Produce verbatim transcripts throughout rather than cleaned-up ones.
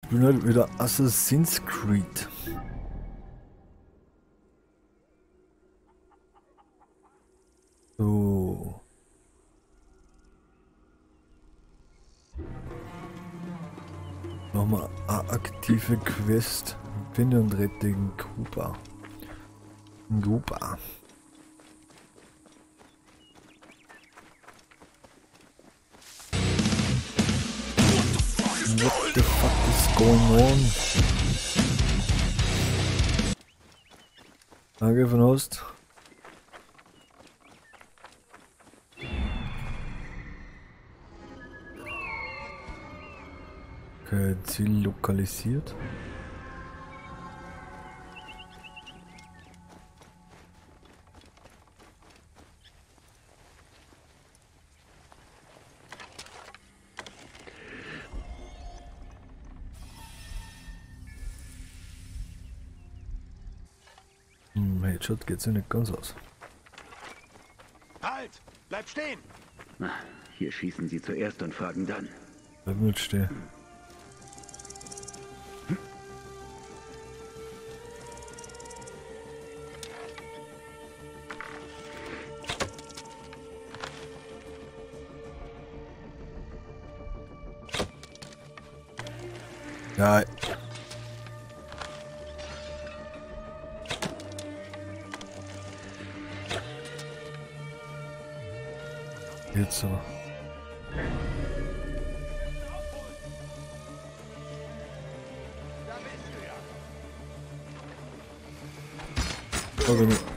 bin halt wieder Assassin's Creed. So. Nochmal eine aktive Quest. Finde und rette den Kuba. Kuba. What the fuck is going on? Danke von Host. Okay, Ziel lokalisiert. Hm, Headshot geht's ja nicht ganz aus. Halt! Bleib stehen! Na, hier schießen sie zuerst und fragen dann. Bleib nicht stehen. Ja. Jetzt so. Aber nicht.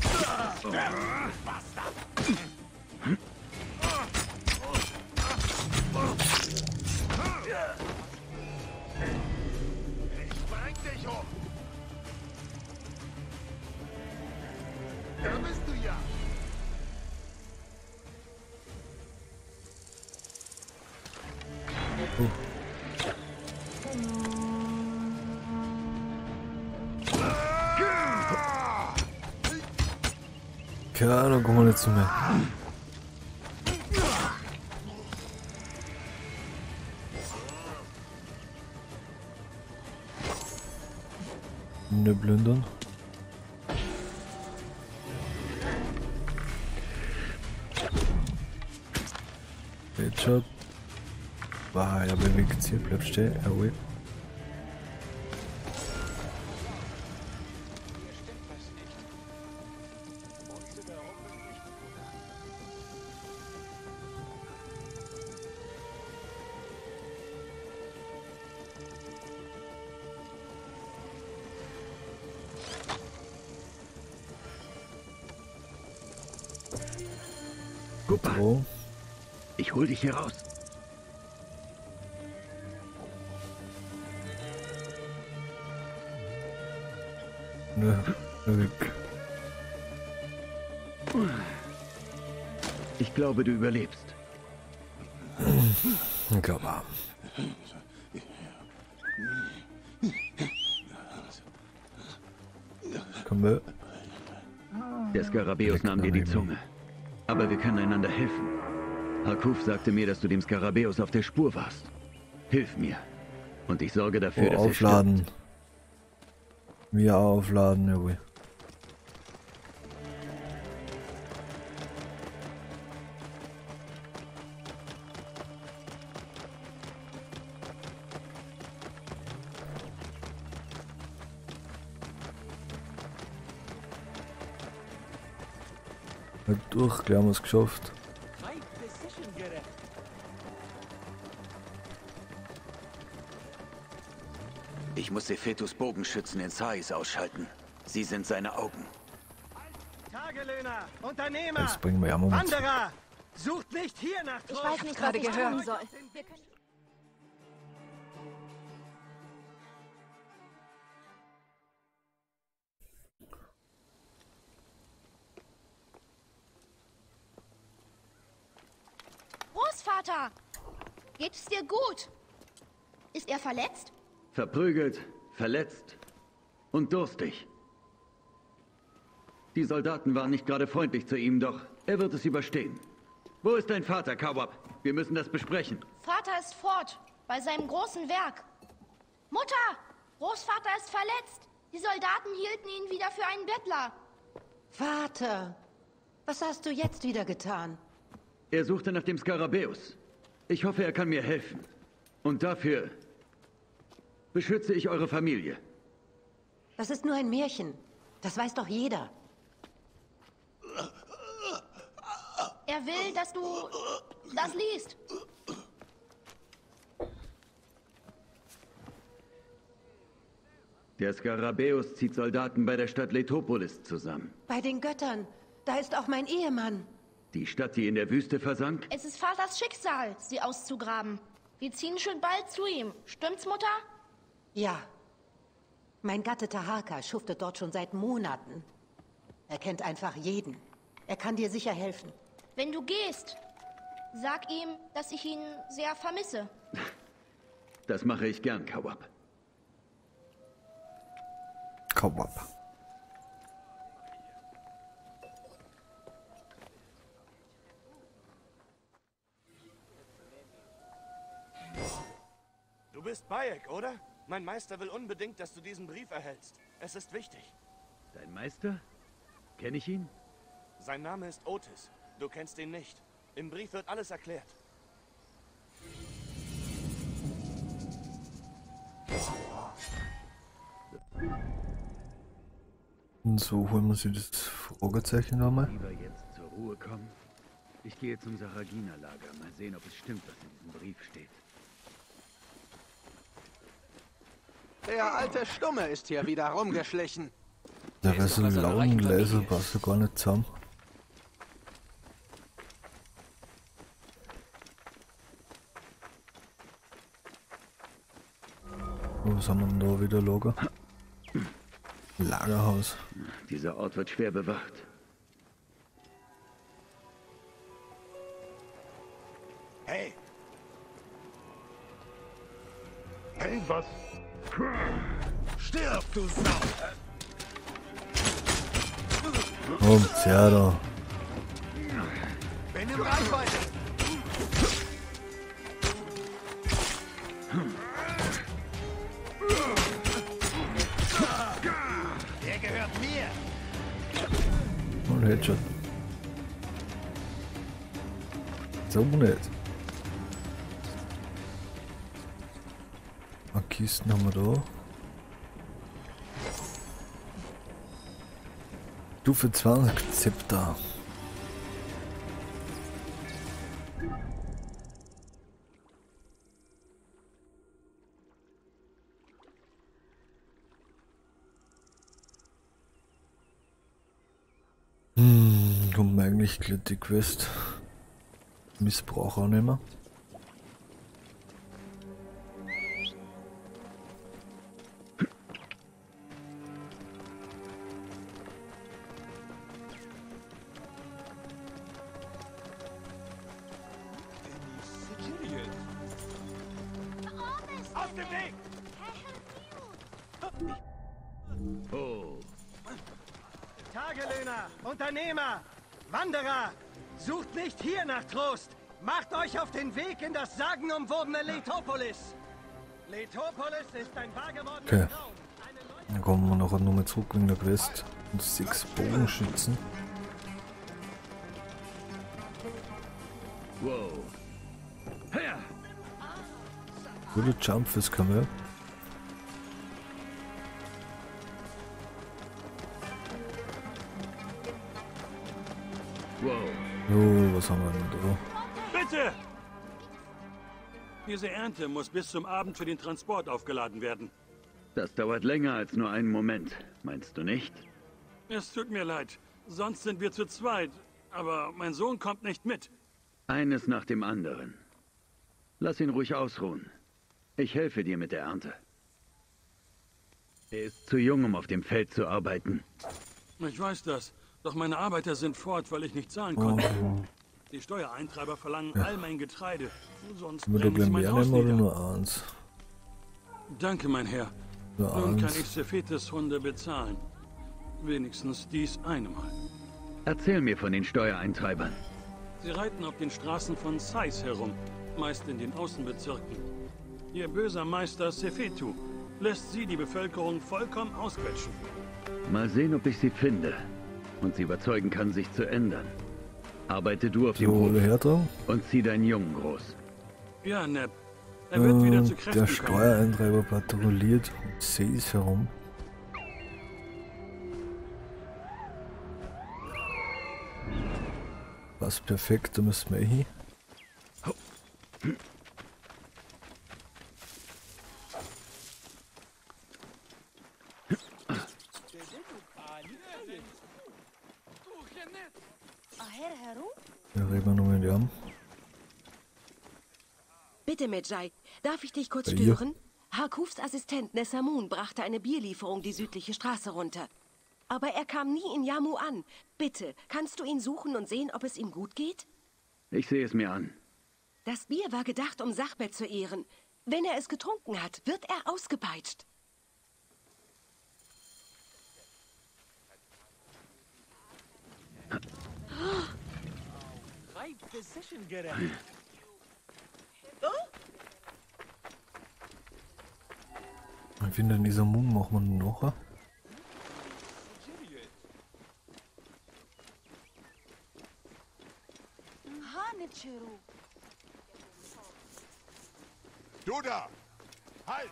Keine Ahnung, komm mal nicht zu mir. Ne blündern. Headshot. Wow, er bewegt sich, bleibt stehen, away. Kuba, Oh. ich hol dich hier raus. Ne, ne weg. Ich glaube, du überlebst. Ich glaube auch. Komm mal. Der Skarabäus nahm dir die Zunge. Aber wir können einander helfen. Hakuf sagte mir, dass du dem Skarabäus auf der Spur warst. Hilf mir. Und ich sorge dafür, Oh, dass aufladen. er stirbt. Wir aufladen, jawohl. Halt durch, gleich haben wir es geschafft. Ich muss Sephetus Bogenschützen in Sais ausschalten. Sie sind seine Augen. Tagelöhner, Unternehmer, Das bringen wir ja mal mit. Wanderer, sucht nicht hier nach Ich Trost. weiß nicht, was ich tun soll. Wir können Großvater! Geht es dir gut? Ist er verletzt? Verprügelt, verletzt und durstig. Die Soldaten waren nicht gerade freundlich zu ihm, doch er wird es überstehen. Wo ist dein Vater, Kawab? Wir müssen das besprechen. Vater ist fort, bei seinem großen Werk. Mutter! Großvater ist verletzt. Die Soldaten hielten ihn wieder für einen Bettler. Vater, was hast du jetzt wieder getan? Er suchte nach dem Skarabäus. Ich hoffe, er kann mir helfen. Und dafür beschütze ich eure Familie. Das ist nur ein Märchen. Das weiß doch jeder. Er will, dass du das liest. Der Skarabäus zieht Soldaten bei der Stadt Letopolis zusammen. Bei den Göttern. Da ist auch mein Ehemann. Die Stadt, die in der Wüste versank? Es ist Vaters Schicksal, sie auszugraben. Wir ziehen schon bald zu ihm. Stimmt's, Mutter? Ja. Mein Gatte Taharka schuftet dort schon seit Monaten. Er kennt einfach jeden. Er kann dir sicher helfen. Wenn du gehst, sag ihm, dass ich ihn sehr vermisse. Das mache ich gern, Kawab. Kawab. Du bist Bayek, oder? Mein Meister will unbedingt, dass du diesen Brief erhältst. Es ist wichtig. Dein Meister? Kenne ich ihn? Sein Name ist Otis. Du kennst ihn nicht. Im Brief wird alles erklärt. Und so holen wir sie das Fragezeichen nochmal. Lieber jetzt zur Ruhe kommen. Ich gehe zum Saragina-Lager. Mal sehen, ob es stimmt, was in diesem Brief steht. Der alte Stumme ist hier wieder rumgeschlichen. Der wäre so ein Laugenlaser, passt ja gar nicht zusammen. Was haben wir denn da wieder, Lager? Lagerhaus. Dieser Ort wird schwer bewacht. Hey! Hey, was? Stirb, du Sau! Kommt's her da. Bin in Reichweite! Der gehört mir! Und Headshot. So nicht. Ah, Kisten haben wir da. Stufe zwanzig Zepter. Hm, kommt mir eigentlich gleich die Quest. Missbrauch annehmen. Aus dem Weg! Oh, Tagelöhner, Unternehmer, Wanderer, sucht nicht hier nach Trost. Macht euch auf den Weg in das sagenumwobene Letopolis. Letopolis ist ein wahr gewordener Okay. Traum. Dann kommen wir nachher nochmal zurück wegen der Quest. Und sechs Bogenschützen. wow. Her! Guter Jump fürs Kamel. Wow. So, was haben wir denn da? Bitte! Diese Ernte muss bis zum Abend für den Transport aufgeladen werden. Das dauert länger als nur einen Moment. Meinst du nicht? Es tut mir leid. Sonst sind wir zu zweit. Aber mein Sohn kommt nicht mit. Eines nach dem anderen. Lass ihn ruhig ausruhen. Ich helfe dir mit der Ernte. Er ist zu jung, um auf dem Feld zu arbeiten. Ich weiß das. Doch meine Arbeiter sind fort, weil ich nicht zahlen konnte. Oh, Die Steuereintreiber verlangen Ja. all mein Getreide. Sonst haben wir da brennen sie gleich mein mehr Haus nehmen oder nieder. nur eins? Danke, mein Herr. Nur Nun kann eins. ich Sephetes Hunde bezahlen. Wenigstens dies eine Mal. Erzähl mir von den Steuereintreibern. Sie reiten auf den Straßen von Sais herum, meist in den Außenbezirken. Ihr böser Meister Sephetu lässt sie die Bevölkerung vollkommen ausquetschen. Mal sehen, ob ich sie finde und sie überzeugen kann, sich zu ändern. Arbeite du auf dem So, Hof Herder. und zieh deinen Jungen groß. Ja, Neb. Er wird wieder zu Äh, Kräften der kommen. Steuereintreiber patrouilliert um Sees herum. Passt perfekt, da müssen wir eh hin. Ja, reden wir nochmal in die Arme. Bitte, Medjay, darf ich dich kurz Bei ihr? stören? Harkufs Assistent Nessamun brachte eine Bierlieferung die südliche Straße runter. Aber er kam nie in Yamu an. Bitte, kannst du ihn suchen und sehen, ob es ihm gut geht? Ich sehe es mir an. Das Bier war gedacht, um Sachbet zu ehren. Wenn er es getrunken hat, wird er ausgepeitscht. Ich finde, in dieser Mumm machen wir noch. Du da! Halt!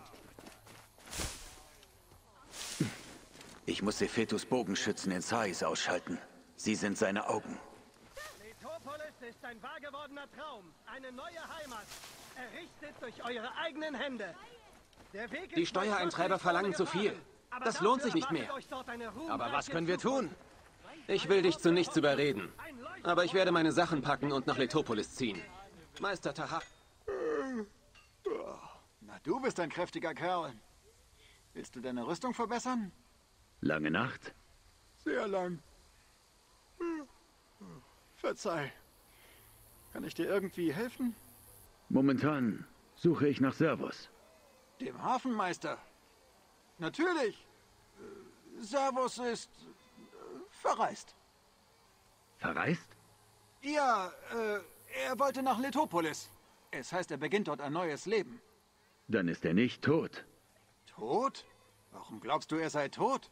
Ich muss Sephetus Bogenschützen in Sais ausschalten. Sie sind seine Augen. Letopolis ist ein wahr gewordener Traum. Eine neue Heimat. Errichtet durch eure eigenen Hände. Der Weg Die ist Steuereintreiber verlangen zu viel. Aber Das dafür lohnt sich nicht erwartet mehr. euch dort eine Aber was ruhmreiche können wir tun? Zukunft. Ich will dich zu nichts überreden. Aber ich werde meine Sachen packen und nach Letopolis ziehen. Meister Tahak. Na, du bist ein kräftiger Kerl. Willst du deine Rüstung verbessern? Lange Nacht? Sehr lang. Verzeih. Kann ich dir irgendwie helfen? Momentan suche ich nach Servus. Dem Hafenmeister. Natürlich. Äh, Servus ist äh, verreist. Verreist? Ja, äh, er wollte nach Letopolis. Es heißt, er beginnt dort ein neues Leben. Dann ist er nicht tot. Tot? Warum glaubst du, er sei tot?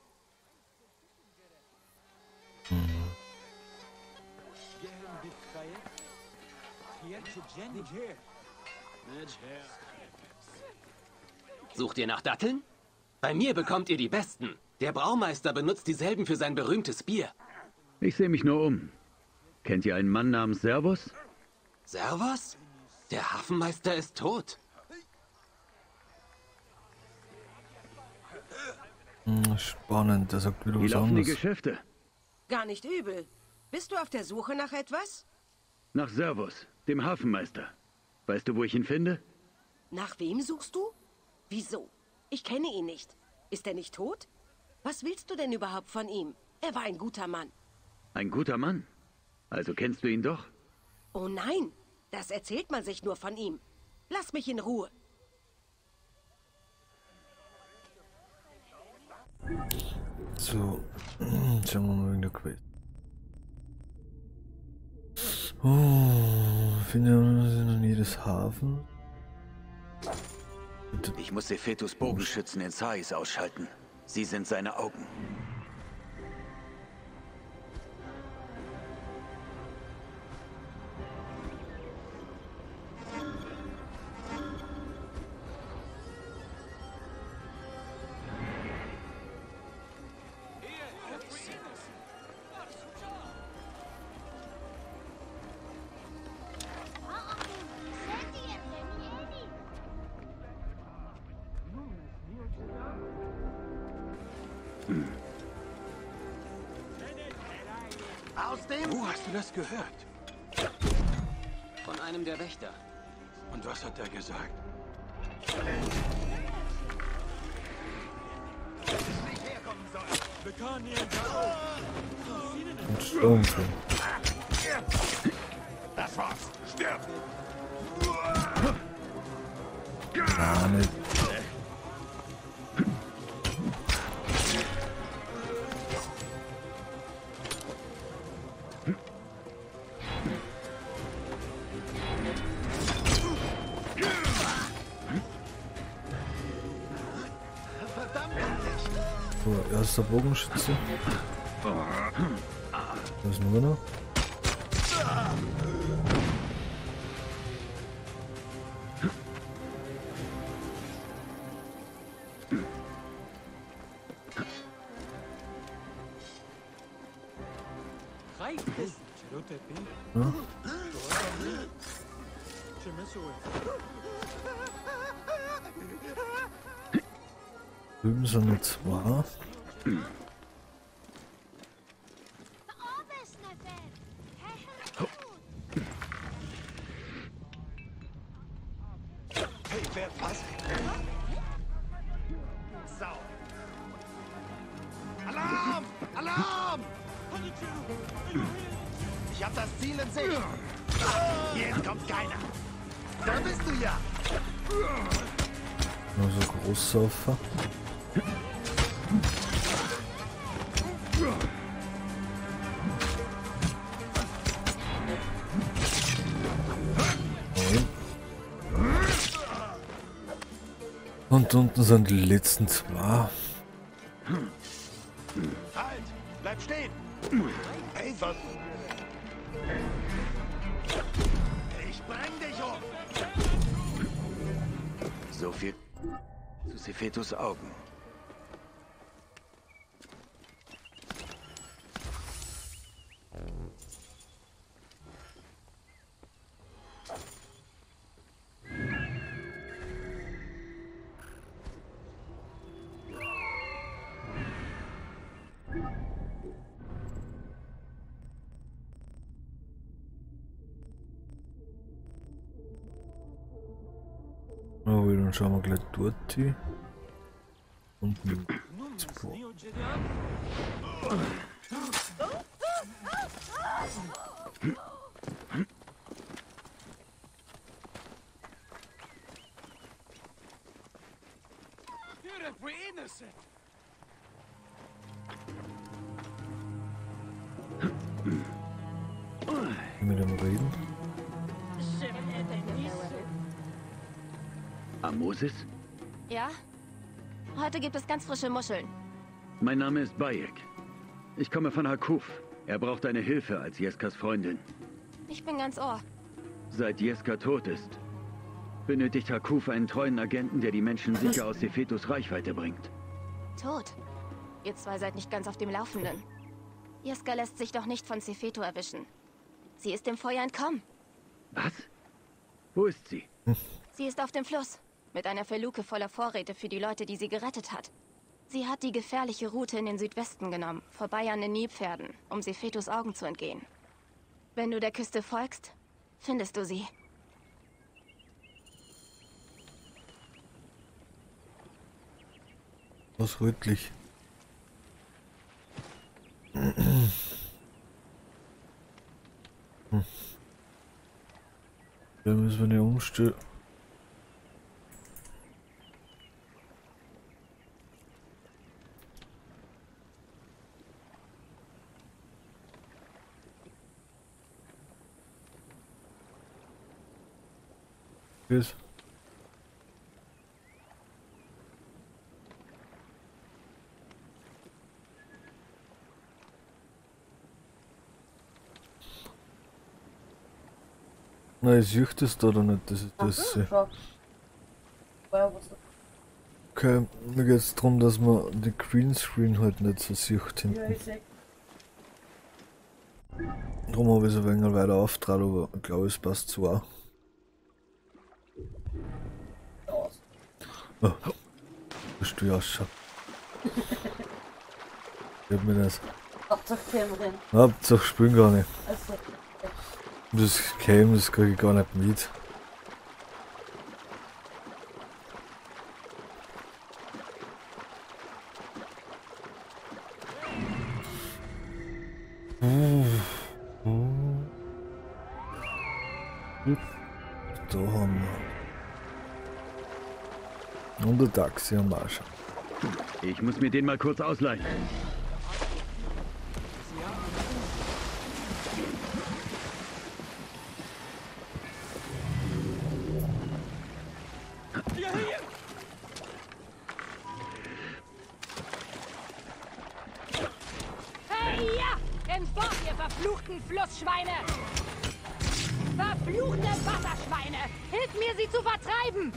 Sucht ihr nach Datteln? Bei mir bekommt ihr die besten. Der Braumeister benutzt dieselben für sein berühmtes Bier. Ich sehe mich nur um. Kennt ihr einen Mann namens Servus? Servus? Der Hafenmeister ist tot. Hm, spannend, der sagt wieder Wie was laufen die anderes. Geschäfte? Gar nicht übel. Bist du auf der Suche nach etwas? Nach Servus, dem Hafenmeister. Weißt du, wo ich ihn finde? Nach wem suchst du? Wieso? Ich kenne ihn nicht. Ist er nicht tot? Was willst du denn überhaupt von ihm? Er war ein guter Mann. Ein guter Mann? Also kennst du ihn doch? Oh nein, das erzählt man sich nur von ihm. Lass mich in Ruhe. So, schauen wir mal wegen der Quest. Oh, finde in jedes Hafen. Ich muss Sephetus Bogenschützen in Sais ausschalten. Sie sind seine Augen. Aus dem... Wo hast du das gehört? Von einem der Wächter. Und was hat er gesagt? Und Sturmfilm. Das war's. Stirb! Gar nicht. So, erster Bogenschütze. Da ist nur noch. Ja. Drüben sind noch zwei. Hey, wer was? Sau. Alarm! Alarm! Ich hab das Ziel in Sicht. Jetzt kommt keiner. Da bist du ja. Nur so Großsaufer. Und unten sind die letzten zwei. Halt! Bleib stehen! Hey, was? Ich bring dich um! So viel zu Sephetus Augen. Oh, dann schauen wir gleich dort hin. Und mit dem Reden. Amosis? Ja? Heute gibt es ganz frische Muscheln. Mein Name ist Bayek. Ich komme von Hakuf. Er braucht deine Hilfe als Jeskas Freundin. Ich bin ganz Ohr. Seit Jeska tot ist, benötigt Hakuf einen treuen Agenten, der die Menschen sicher aus Sephetus Reichweite bringt. Tot? Ihr zwei seid nicht ganz auf dem Laufenden. Jeska lässt sich doch nicht von Sepheto erwischen. Sie ist dem Feuer entkommen. Was? Wo ist sie? Sie ist auf dem Fluss. Mit einer Feluke voller Vorräte für die Leute, die sie gerettet hat. Sie hat die gefährliche Route in den Südwesten genommen, vorbei an den Nilpferden, um Sephetus Augen zu entgehen. Wenn du der Küste folgst, findest du sie. Was rötlich. Hm. Da müssen wir nicht umstellen. Tschüss. Nein, ich suche das da oder nicht, das ist das. Ach, Okay, mir geht es darum, dass man die Greenscreen halt nicht so sieht hinten. ja, ich seh. Darum habe ich so ein wenig weiter auftragen, aber ich glaube, es passt zu auch. Oh, bist du ja schon. Ich hab mir das. Hauptsache Cameron. Hauptsache spielen gar nicht. Also, Das Game, das kriege ich gar nicht mit. Uh, uh. Da haben wir. Und der Taxi am Arsch. Ich muss mir den mal kurz ausleihen. Hinfort, ihr verfluchten Flussschweine! Verfluchte Wasserschweine! Hilft mir, sie zu vertreiben!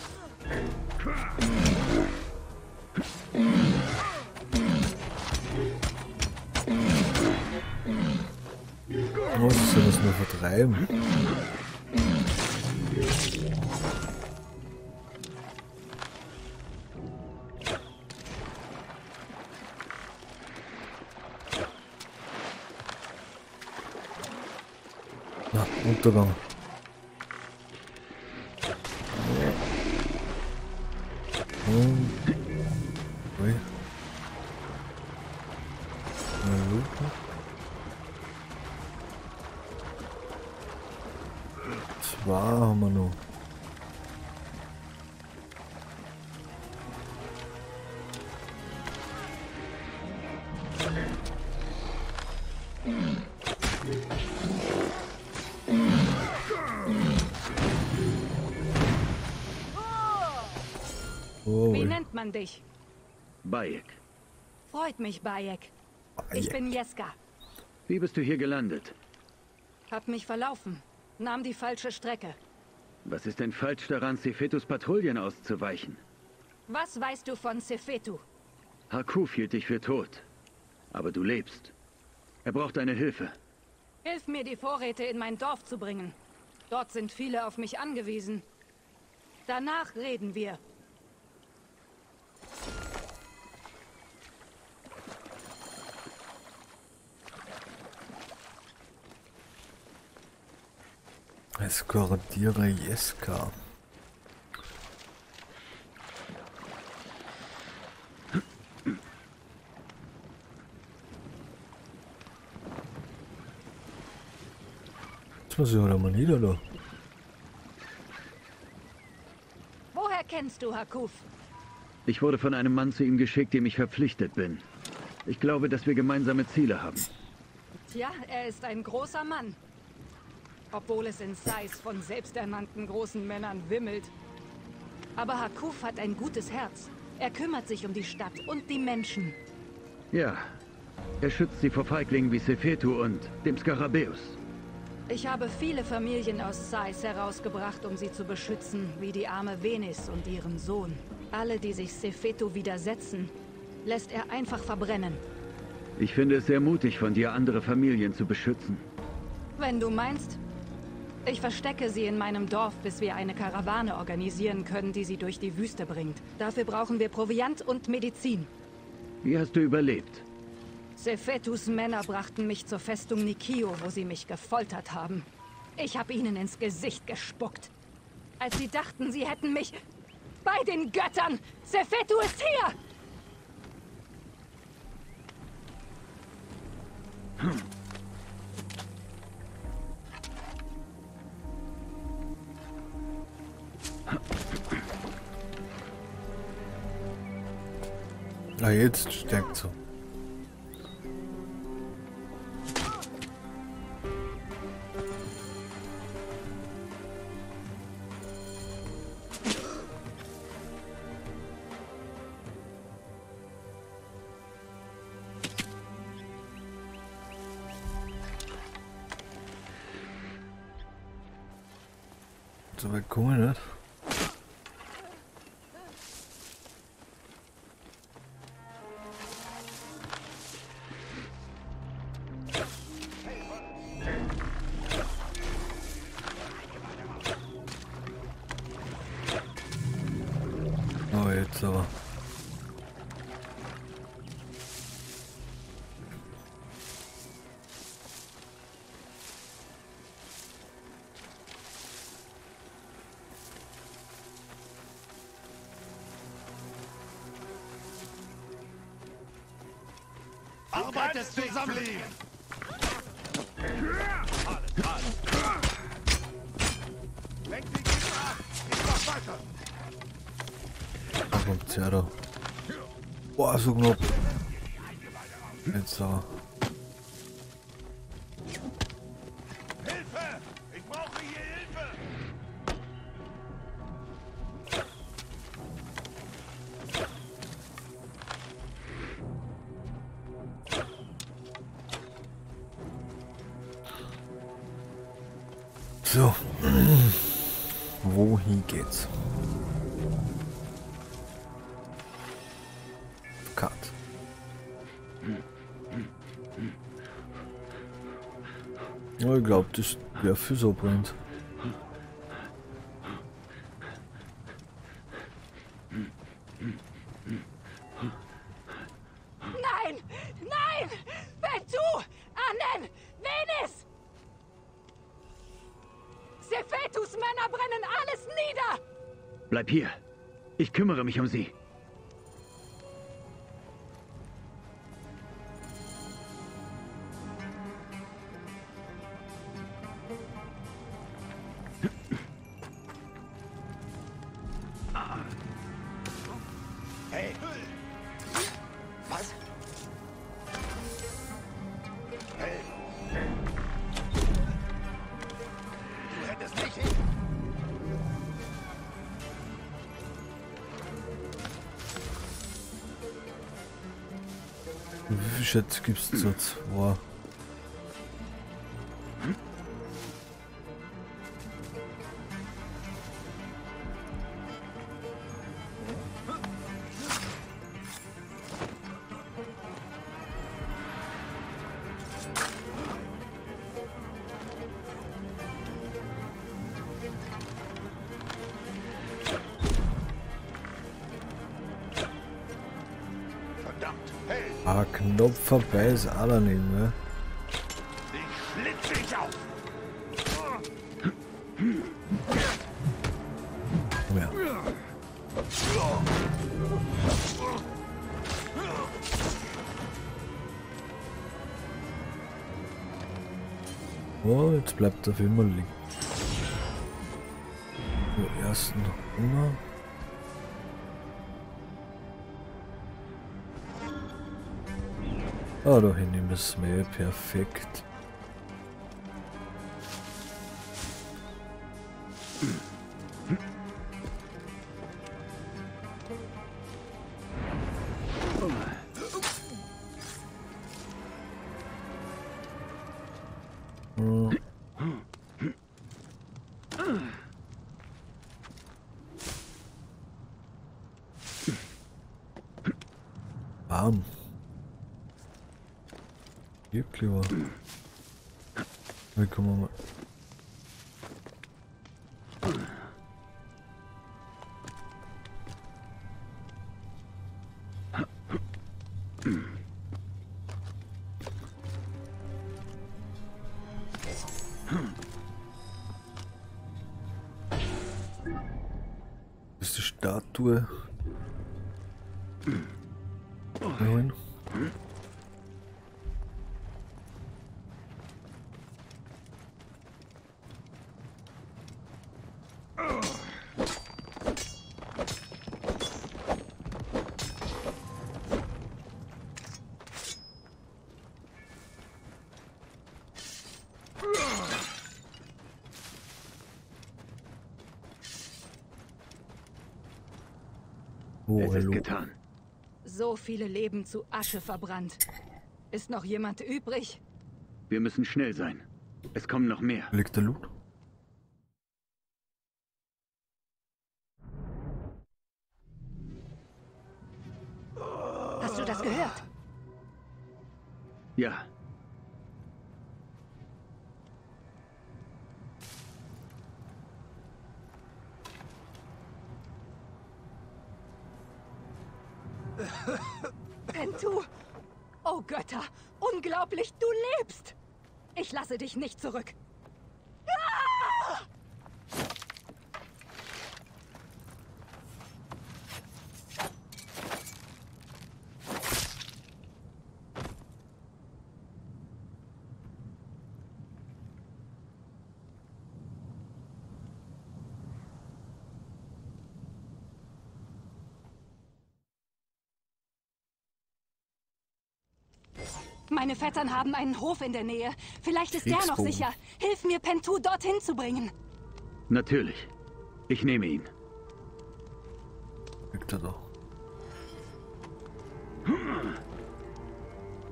Was soll das nur vertreiben? Na, Untergang. Und... Ui. Eine Lupe. Zwei haben wir noch. Oh. Wie nennt man dich? Bayek. Freut mich, Bayek. Ich bin Jeska. Wie bist du hier gelandet? Hab mich verlaufen. Nahm die falsche Strecke. Was ist denn falsch daran, Sefetus Patrouillen auszuweichen? Was weißt du von Sefetu? Harkuf hielt dich für tot. Aber du lebst. Er braucht deine Hilfe. Hilf mir, die Vorräte in mein Dorf zu bringen. Dort sind viele auf mich angewiesen. Danach reden wir. Eskortiere Jeska. Jetzt muss ich halt mal niederlassen. Woher kennst du Harkuf? Ich wurde von einem Mann zu ihm geschickt, dem ich verpflichtet bin. Ich glaube, dass wir gemeinsame Ziele haben. Tja, er ist ein großer Mann. Obwohl es in Sais von selbsternannten großen Männern wimmelt. Aber Harkuf hat ein gutes Herz. Er kümmert sich um die Stadt und die Menschen. Ja, er schützt sie vor Feiglingen wie Sefetu und dem Skarabäus. Ich habe viele Familien aus Sais herausgebracht, um sie zu beschützen, wie die arme Venis und ihren Sohn. Alle, die sich Sefetu widersetzen, lässt er einfach verbrennen. Ich finde es sehr mutig von dir, andere Familien zu beschützen. Wenn du meinst. Ich verstecke sie in meinem Dorf, bis wir eine Karawane organisieren können, die sie durch die Wüste bringt. Dafür brauchen wir Proviant und Medizin. Wie hast du überlebt? Sefetus Männer brachten mich zur Festung Nikio, wo sie mich gefoltert haben. Ich habe ihnen ins Gesicht gespuckt. Als sie dachten, sie hätten mich... Bei den Göttern! Sefetu ist hier! Hm. Ah, jetzt stärkt so. So weit kommen wir nicht. Oh, jetzt aber. Arbeitet zusammen! Lenkt die Gegner ab! Ich mach weiter! Da kommt's ja da. Boah, so knapp. Jetzt aber. Hilfe! Ich brauche hier Hilfe! So. Wohin geht's? Cut. Ja, ich glaube, das wäre für so brennt. Nein! Nein! Bentu! Annen! Venus! Sephetus Männer brennen alles nieder! Bleib hier. Ich kümmere mich um sie. Hey! Was? Hey! Du hättest nicht hin. Wie viel Schätze gibt's jetzt? Wow. Ah, Knopf vorbei ist auch nicht, ne? Ich schlitze dich auf. Ja. Oh, jetzt bleibt er für immer liegen. So, ersten Hunger. Ah, da hinten ist mir perfekt. Hm. Warm. Wirklich war. Wie kommen wir mal? Das ist die Statue. Nein. Oh, es ist hallo. getan. So viele Leben zu Asche verbrannt. Ist noch jemand übrig? Wir müssen schnell sein. Es kommen noch mehr. Liegt der Loot? Hast du das gehört? Ja. Bentu! Oh Götter! Unglaublich, du lebst! Ich lasse dich nicht zurück. Ah! Meine Vettern haben einen Hof in der Nähe. Vielleicht ist der noch sicher. Hilf mir, Pentu dorthin zu bringen. Natürlich. Ich nehme ihn. Liegt er doch.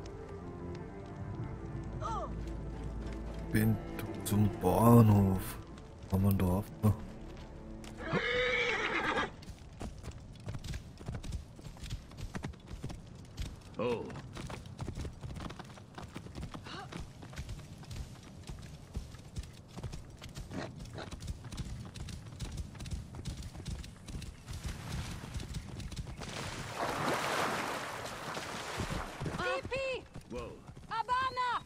Bin zum Bahnhof. Kann man drauf? Oh. Oh. Wow. Abana!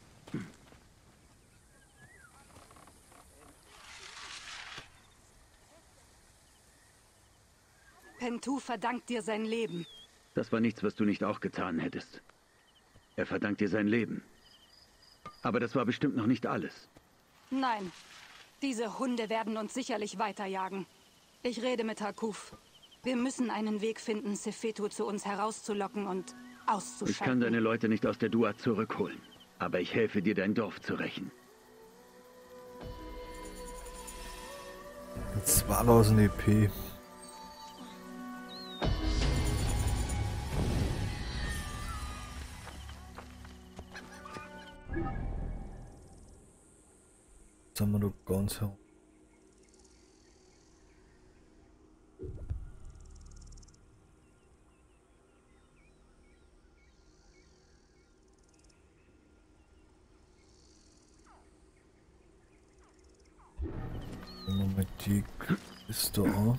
Pentu verdankt dir sein Leben. Das war nichts, was du nicht auch getan hättest. Er verdankt dir sein Leben. Aber das war bestimmt noch nicht alles. Nein. Diese Hunde werden uns sicherlich weiterjagen. Ich rede mit Hakuf. Wir müssen einen Weg finden, Sefetu zu uns herauszulocken und auszuschalten. Ich kann deine Leute nicht aus der Duat zurückholen. Aber ich helfe dir, dein Dorf zu rächen. zweitausend E P. Jetzt haben wir noch ganz herum. Moment, die ist da auch.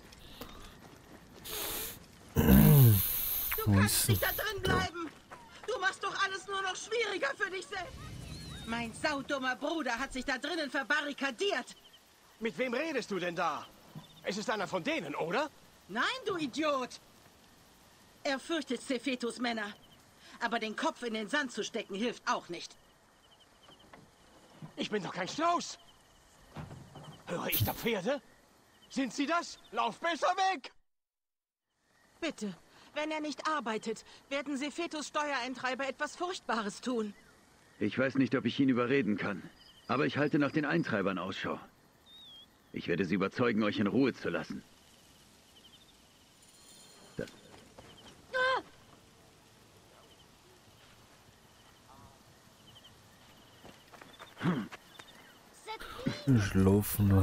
Du kannst nicht da drin bleiben! Du machst doch alles nur noch schwieriger für dich selbst! Mein saudummer Bruder hat sich da drinnen verbarrikadiert! Mit wem redest du denn da? Es ist einer von denen, oder? Nein, du Idiot! Er fürchtet Sefetus Männer. Aber den Kopf in den Sand zu stecken hilft auch nicht. Ich bin doch kein Strauß! Höre ich da Pferde? Sind sie das? Lauf besser weg! Bitte, wenn er nicht arbeitet, werden Sefetus Steuereintreiber etwas Furchtbares tun. Ich weiß nicht, ob ich ihn überreden kann. Aber ich halte nach den Eintreibern Ausschau. Ich werde sie überzeugen, euch in Ruhe zu lassen. Das hm. Ich laufe nur.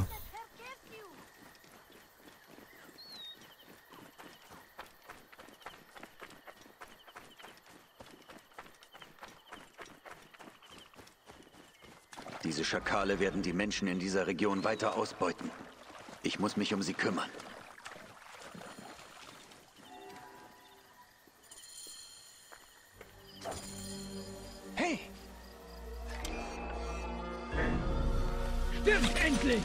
Diese Schakale werden die Menschen in dieser Region weiter ausbeuten. Ich muss mich um sie kümmern. Hey! Stimmt endlich!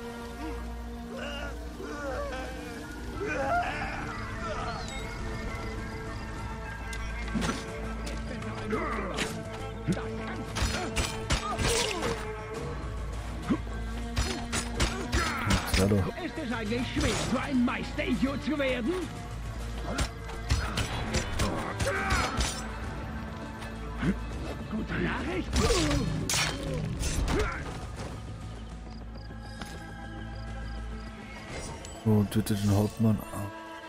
Ist es eigentlich schwer, so ein Meisteridiot zu werden? Gute Nachricht! So, tötet den Hauptmann ab.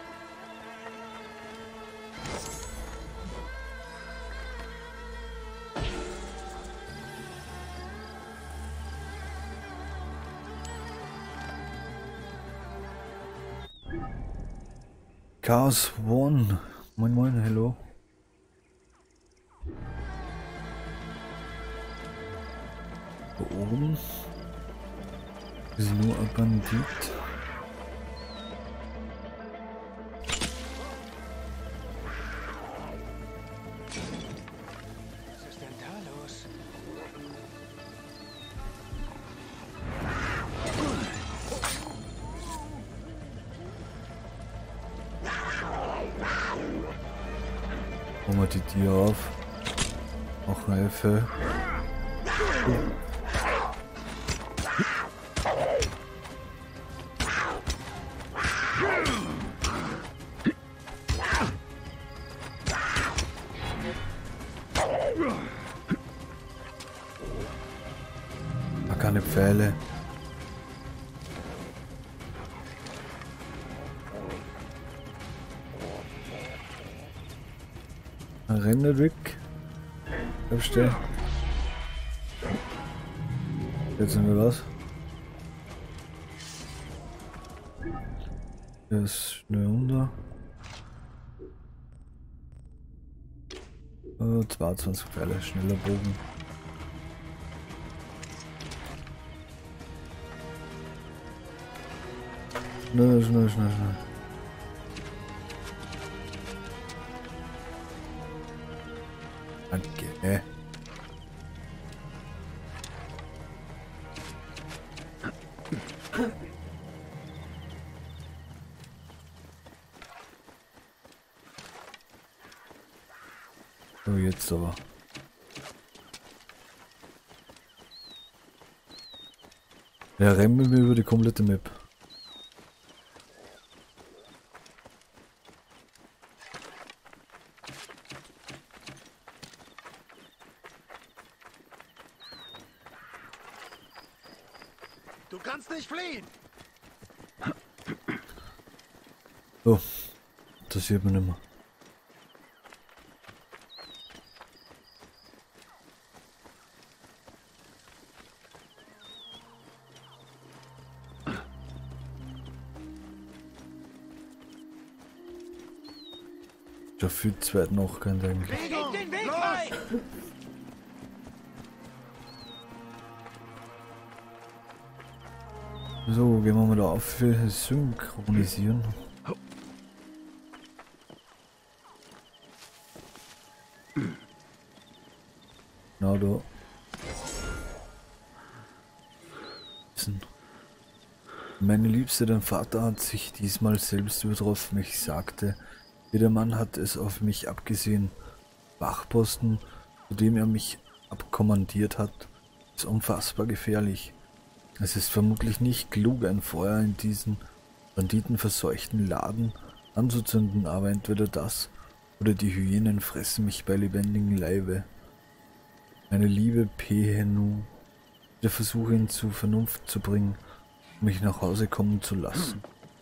Chaos One. Moin moin, hello. Da oben ist nur ein Bandit. Was ist denn da los? Machen wir die Tür auf. Auch Hilfe. Da keine Pfähle. Renne weg. Aufstehen. Jetzt sind wir was. Der ist schnell unter. Äh, zweiundzwanzig Pfeile, schneller Bogen. Schnell, schnell, schnell, schnell. Danke. So, jetzt aber. Der rennt mit mir über die komplette Map. Du kannst nicht fliehen! So, das sieht man nicht mehr. Da viel zweit noch kein eigentlich. Geht den Weg frei! So, gehen wir mal da auf für synchronisieren. Na da. Meine Liebste, dein Vater hat sich diesmal selbst übertroffen. Ich sagte, jeder Mann hat es auf mich abgesehen. Wachposten, zu dem er mich abkommandiert hat, ist unfassbar gefährlich. Es ist vermutlich nicht klug, ein Feuer in diesen banditenverseuchten Laden anzuzünden, aber entweder das oder die Hyänen fressen mich bei lebendigem Leibe. Meine liebe Pehenu, der versuche ihn zur Vernunft zu bringen, um mich nach Hause kommen zu lassen.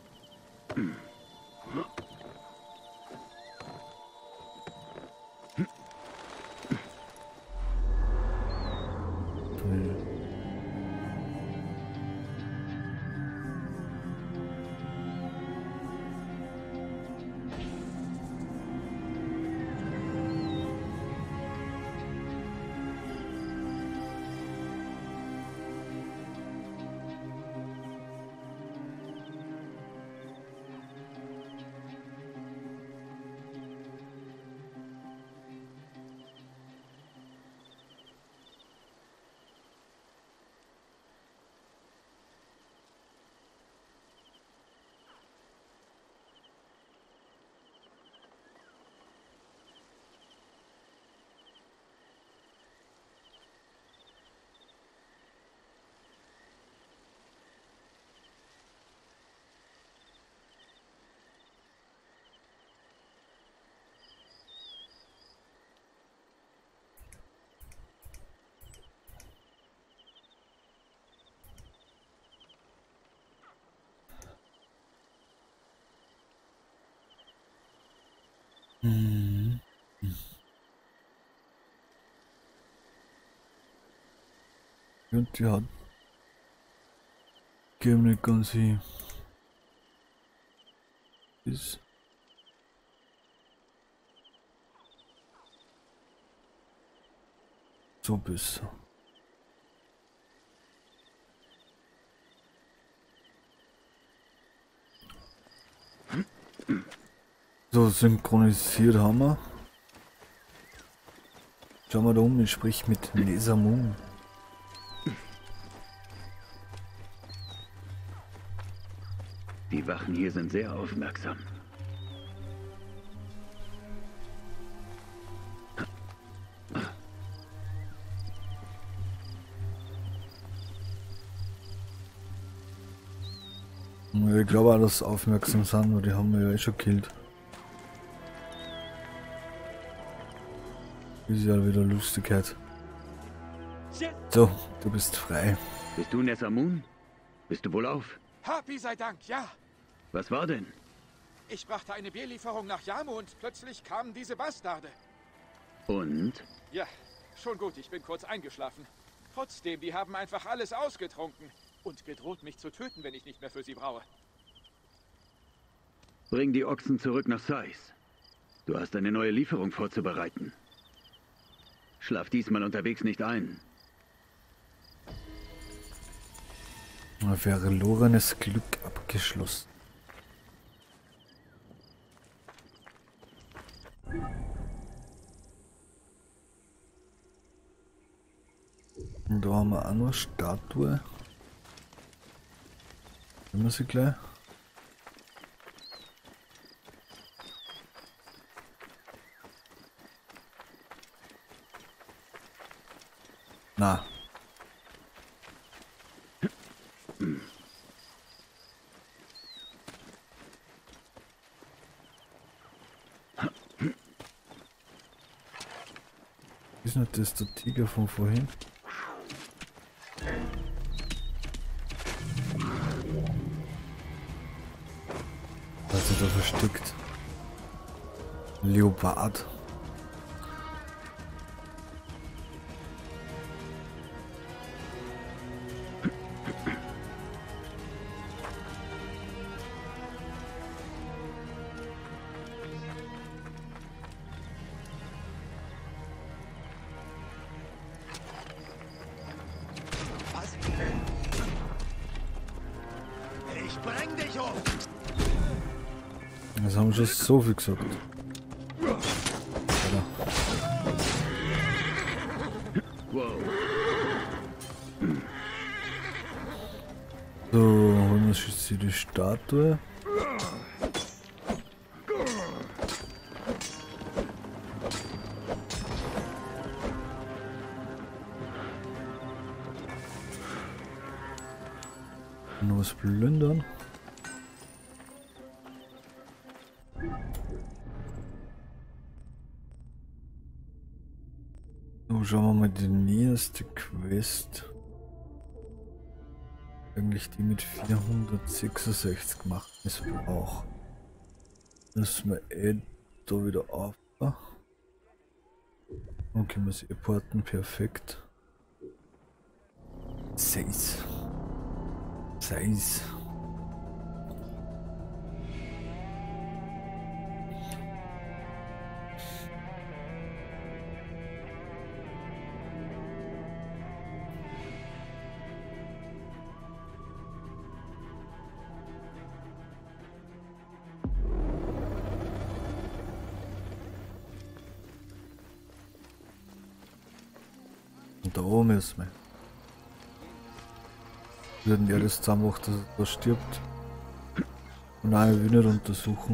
Mhm. Und die hat geben nicht ganz hin. Ist so besser. So, synchronisiert haben wir. Schauen wir da um, ich sprich mit Nesamun. Die Wachen hier sind sehr aufmerksam. Ich glaube auch, dass sie aufmerksam sind, weil die haben wir ja eh schon gekillt. Ist ja wieder Lustigkeit. So, du bist frei. Bist du Nesamun? Bist du wohl auf? Happy sei Dank, ja. Was war denn? Ich brachte eine Bierlieferung nach Yamu und plötzlich kamen diese Bastarde. Und? Ja, schon gut, ich bin kurz eingeschlafen. Trotzdem, die haben einfach alles ausgetrunken und gedroht, mich zu töten, wenn ich nicht mehr für sie braue. Bring die Ochsen zurück nach Sais. Du hast eine neue Lieferung vorzubereiten. Schlaf diesmal unterwegs nicht ein. Verlorenes Glück abgeschlossen. Und da haben wir auch noch eine Statue. Nehmen wir sie gleich. Na. Ist nicht das der Tiger von vorhin? Also da versteckt. Leopard. Ich bring dich um! Das haben wir schon so viel gesagt. So, holen wir uns jetzt hier die Statue. Nur was plündern. So, schauen wir mal die nächste Quest. Eigentlich die mit vierhundertsechsundsechzig gemacht ist auch. Müssen wir eh da wieder auf. Dann können wir sie importen, perfekt. Seis. Seis. Und da oben ist mir. Würden wir das zusammen machen, dass er da stirbt. Und nein, ich will nicht untersuchen.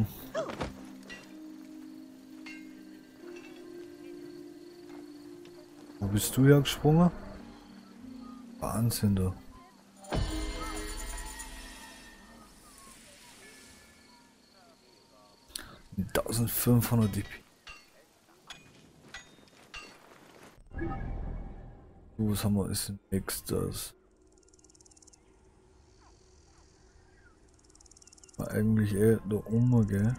Wo bist du hergesprungen? Wahnsinn da. eintausendfünfhundert D P. Was haben wir als nächstes? War eigentlich eh da oben, gell?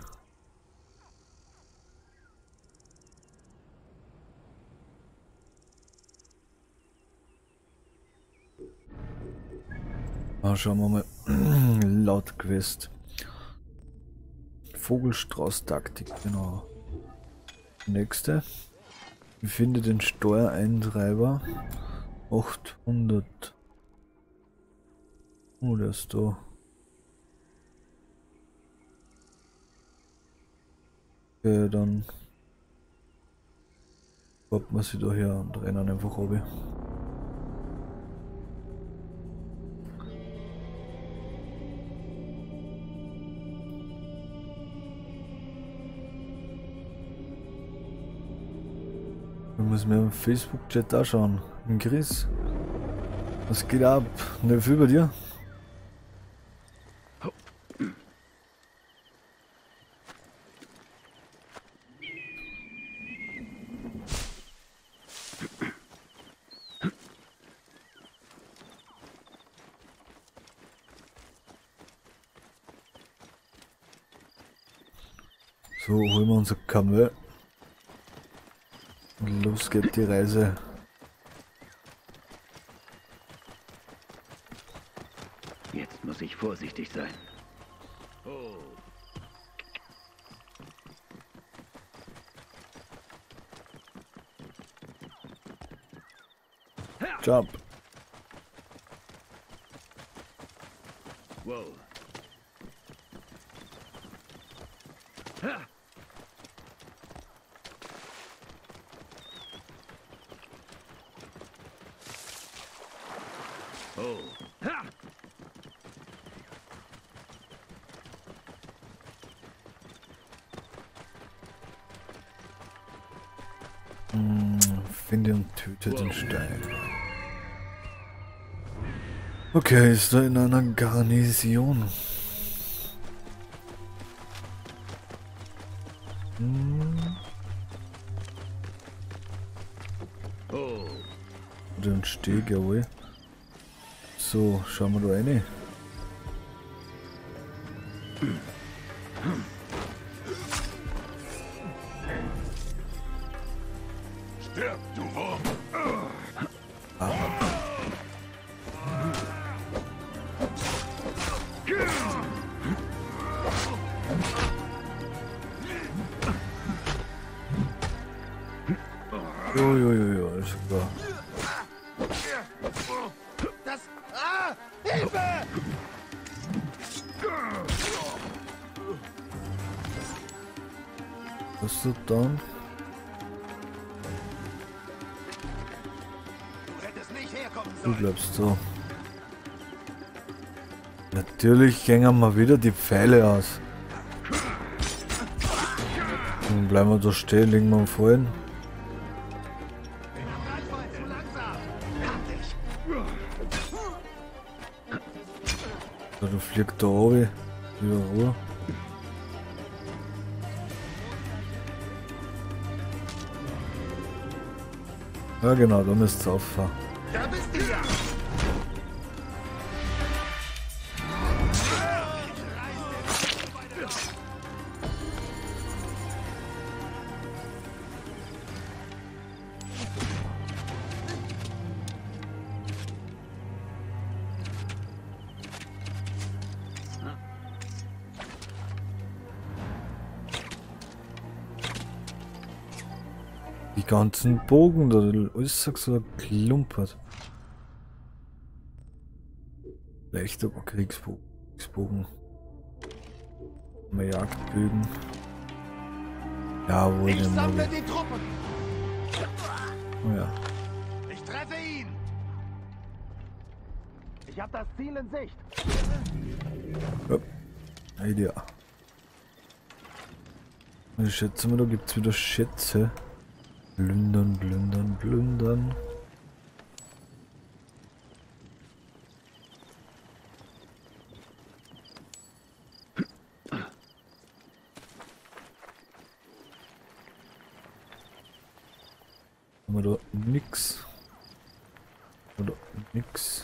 Ah, schauen wir mal. Laut Quest. Vogelstrauß-Taktik, genau. Nächste. Finde den Steuereintreiber. achthundert. Oh, der ist da. Okay, dann warten wir sie da her und rennen einfach runter. Ich muss mir im Facebook-Chat da schauen. Chris, was geht ab? Ne, viel bei dir? So, holen wir unser Kamel. Und los geht die Reise. Jetzt muss ich vorsichtig sein. Oh. Jump. Wow. Oh. Ha! Hm, finde und töte den Stein. Okay, ist er in einer Garnison. Hm. Oh. Den Steg, jawohl. So, schauen wir da rein. Stirb, du Wurm! Ah. Jo, jo, jo, jo, alles klar. Das... Ah! Hilfe! Was ist das dann? Du bleibst so. Natürlich gängen wir wieder die Pfeile aus. Dann bleiben wir da stehen, legen wir am Fallen. So, du fliegst da oben. Wieder Ruhe. Ja genau, da müsst ihr auffahren. Da bist du ja! Die ganzen Bogen da, alles so geklumpert. Leichter Kriegsbogen. Kriegsbogen. Mehr Jagdbögen. Jawohl, Ich den sammle Mogel. die Truppen! Oh ja. Ich treffe ihn! Ich habe das Ziel in Sicht! Ja. Idee. Ich schätze mal, da gibt es wieder Schätze. Plündern, plündern, plündern. Haben wir da nix? Oder nix?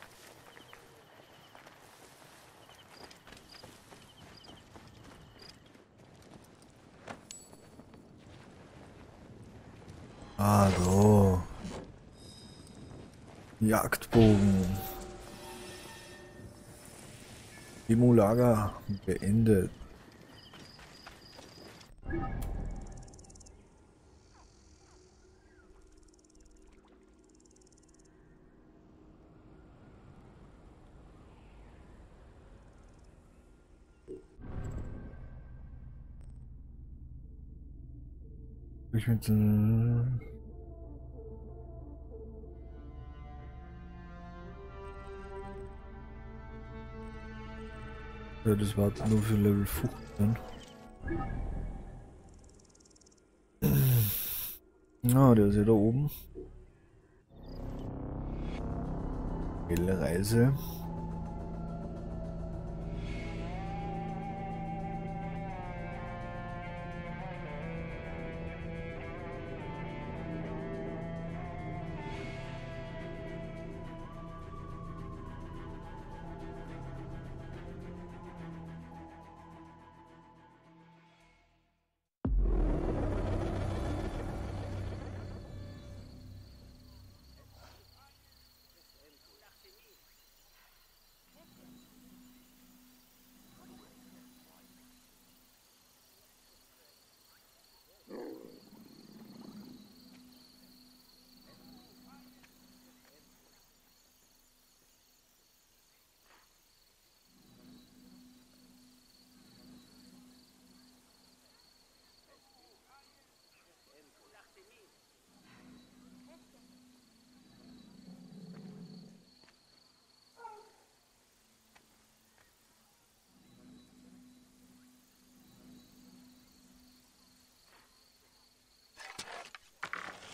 Ah, so. Jagdbogen. Demo-Lager beendet. Ich mit äh ja, das war nur für Level fünfzehn. Na, ah, der ist ja da oben. Helle Reise.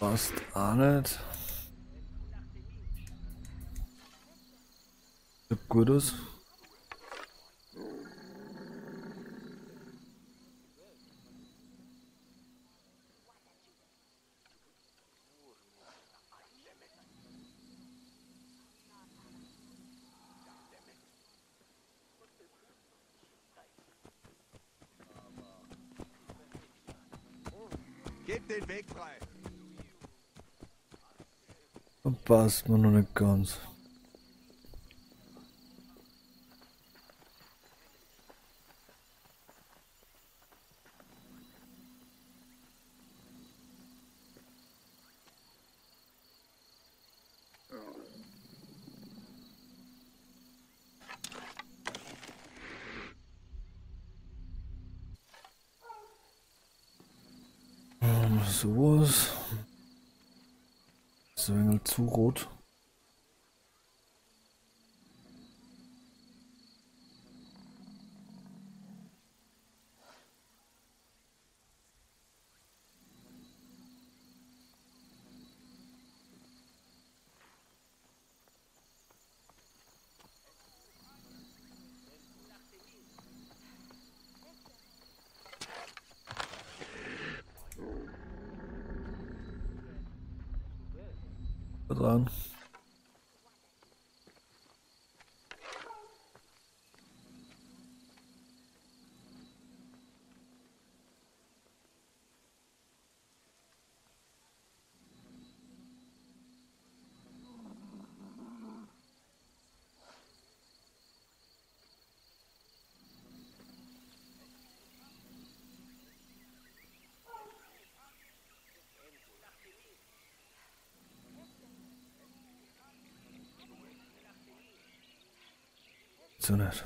Passt auch nicht. Sieht gut aus. Gebt den Weg frei. Und passt mir noch nicht ganz. Sowas. So ein wenig zu rot. Dran. So nicht.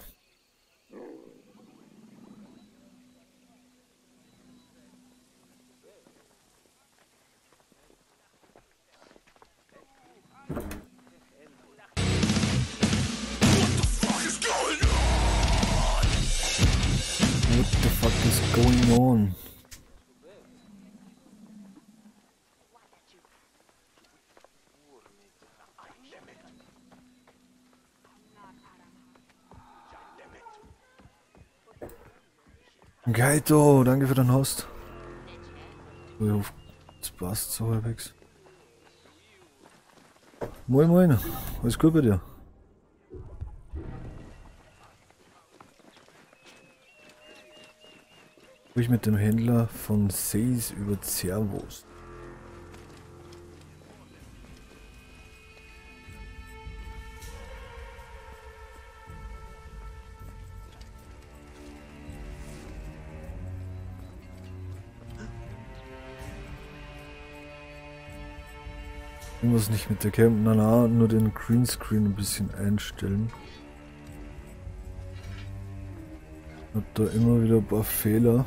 What the fuck is going on? Gaito, danke für den Host. Das passt so halbwegs. Moin moin, alles gut bei dir? Ich mit dem Händler von Seis über Servus. Irgendwas nicht mit der Cam, na na, nur den Greenscreen ein bisschen einstellen. Hat da immer wieder ein paar Fehler.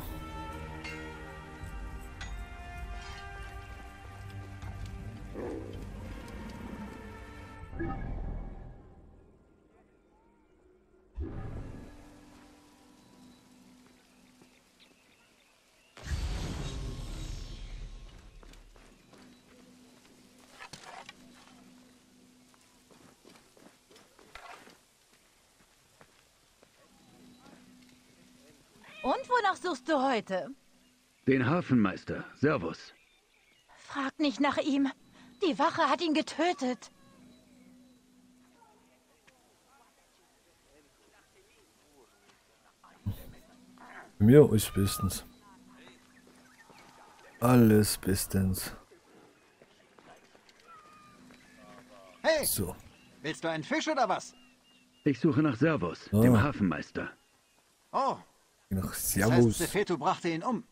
Und wonach suchst du heute? Den Hafenmeister. Servus. Frag nicht nach ihm. Die Wache hat ihn getötet. Mir alles bestens. Alles bestens. Hey! So. Willst du einen Fisch oder was? Ich suche nach Servus, Ah. dem Hafenmeister. Oh. Nach Das Servus. heißt, Sefetu brachte ihn um.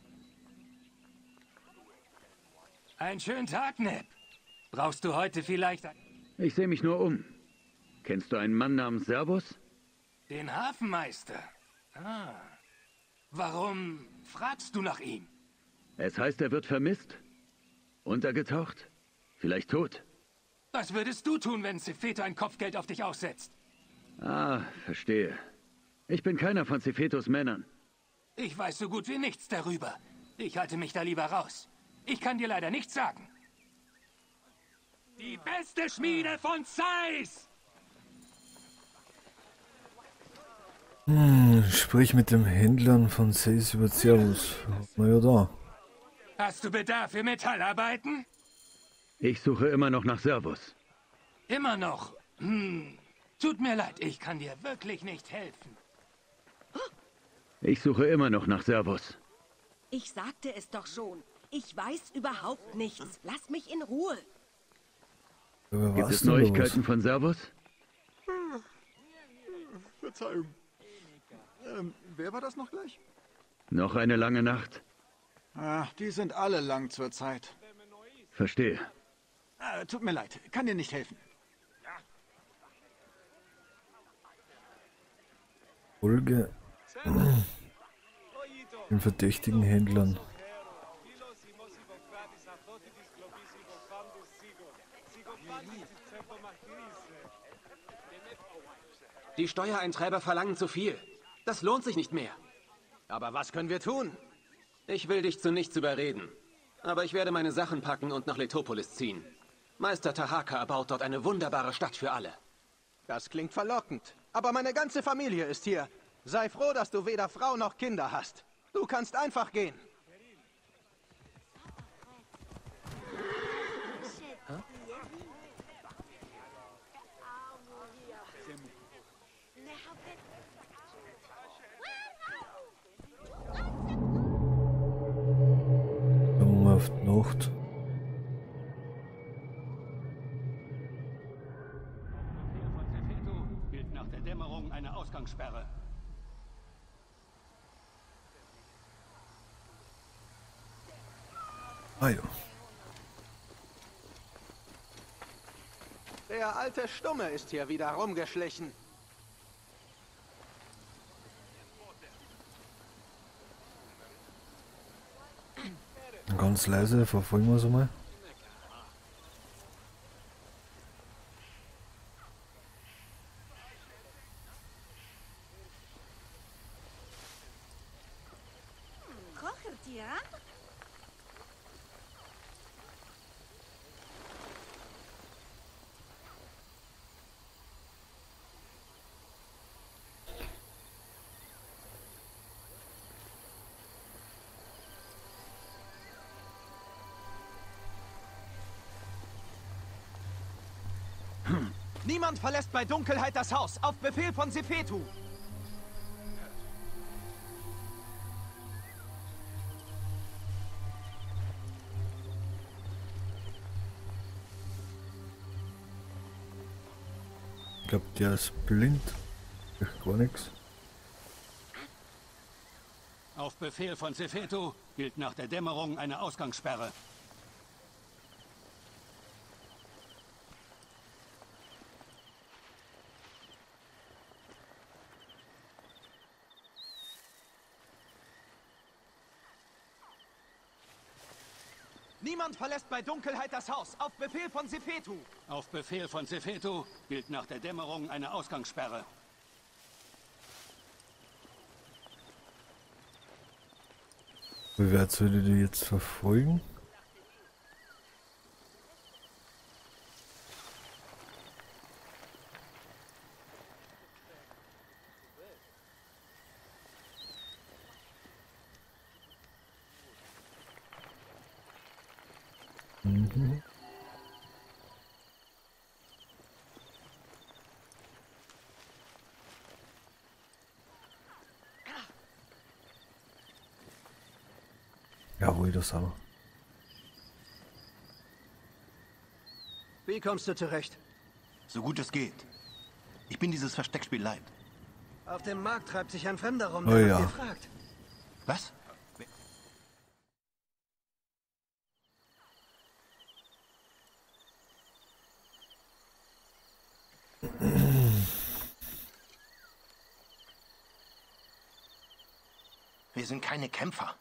Einen schönen Tag, Neb. Brauchst du heute vielleicht ein... Ich sehe mich nur um. Kennst du einen Mann namens Servus? Den Hafenmeister? Ah. Warum fragst du nach ihm? Es heißt, er wird vermisst. Untergetaucht. Vielleicht tot. Was würdest du tun, wenn Sefeto ein Kopfgeld auf dich aussetzt? Ah, verstehe. Ich bin keiner von Sefetos Männern. Ich weiß so gut wie nichts darüber. Ich halte mich da lieber raus. Ich kann dir leider nichts sagen. Die beste Schmiede von Zeiss! Hm, sprich mit dem Händlern von Zeiss über Servus. Na ja, da. Hast du Bedarf für Metallarbeiten? Ich suche immer noch nach Servus. Immer noch? Hm. Tut mir leid, ich kann dir wirklich nicht helfen. Ich suche immer noch nach Servus. Ich sagte es doch schon. Ich weiß überhaupt nichts. Lass mich in Ruhe. Aber Gibt was es denn Neuigkeiten los? von Servus? Verzeihung. Ähm, wer war das noch gleich? Noch eine lange Nacht? Ah, die sind alle lang zur Zeit. Verstehe. Äh, tut mir leid, kann dir nicht helfen. Folge den verdächtigen Händlern. Die Steuereintreiber verlangen zu viel. Das lohnt sich nicht mehr. Aber was können wir tun? Ich will dich zu nichts überreden. Aber ich werde meine Sachen packen und nach Letopolis ziehen. Meister Tahaka erbaut dort eine wunderbare Stadt für alle. Das klingt verlockend. Aber meine ganze Familie ist hier. Sei froh, dass du weder Frau noch Kinder hast. Du kannst einfach gehen. Kommen wir auf die Nacht. Gilt nach der Dämmerung eine Ausgangssperre. Ah ja. Der alte Stumme ist hier wieder rumgeschlichen. Ganz leise, verfolgen wir es mal. Niemand verlässt bei Dunkelheit das Haus. Auf Befehl von Sefetu. Ich glaube, der ist blind. Ich gar nichts. Auf Befehl von Sefetu gilt nach der Dämmerung eine Ausgangssperre. Niemand verlässt bei Dunkelheit das Haus. Auf Befehl von Sefetu. Auf Befehl von Sefetu gilt nach der Dämmerung eine Ausgangssperre. Wer sollte die jetzt verfolgen? Mhm. Jawohl, das haben wir. Wie kommst du zurecht? So gut es geht. Ich bin dieses Versteckspiel leid. Auf dem Markt treibt sich ein Fremder rum, Oh der ja. nach dir fragt. Was? Wir sind keine Kämpfer.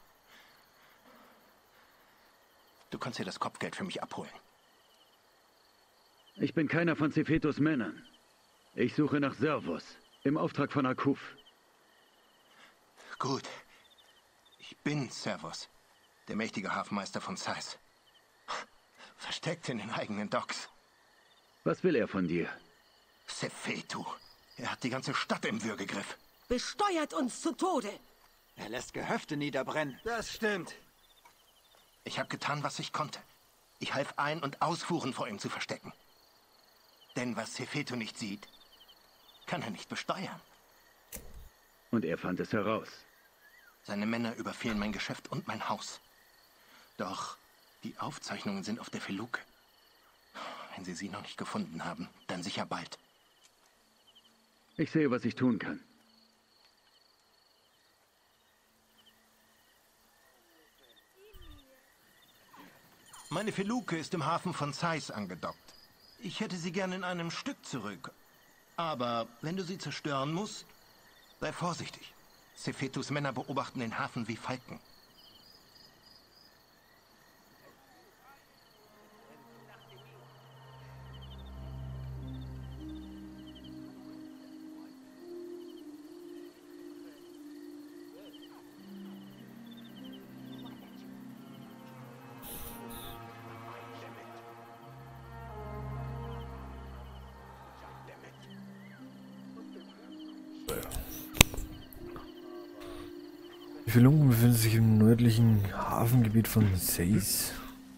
Du kannst dir das Kopfgeld für mich abholen. Ich bin keiner von Sefetus Männern. Ich suche nach Servus, im Auftrag von Akuf. Gut. Ich bin Servus, der mächtige Hafenmeister von Zeiss. Versteckt in den eigenen Docks. Was will er von dir? Sefetu. Er hat die ganze Stadt im Würgegriff. Besteuert uns zu Tode. Er lässt Gehöfte niederbrennen. Das stimmt. Ich habe getan, was ich konnte. Ich half Ein- und Ausfuhren vor ihm zu verstecken. Denn was Sefetu nicht sieht, kann er nicht besteuern. Und er fand es heraus. Seine Männer überfielen mein Geschäft und mein Haus. Doch die Aufzeichnungen sind auf der Feluke. Wenn Sie sie noch nicht gefunden haben, dann sicher bald. Ich sehe, was ich tun kann. Meine Feluke ist im Hafen von Sais angedockt. Ich hätte sie gern in einem Stück zurück. Aber wenn du sie zerstören musst, sei vorsichtig. Sefetus Männer beobachten den Hafen wie Falken. Die Feluken befinden sich im nördlichen Hafengebiet von Sais.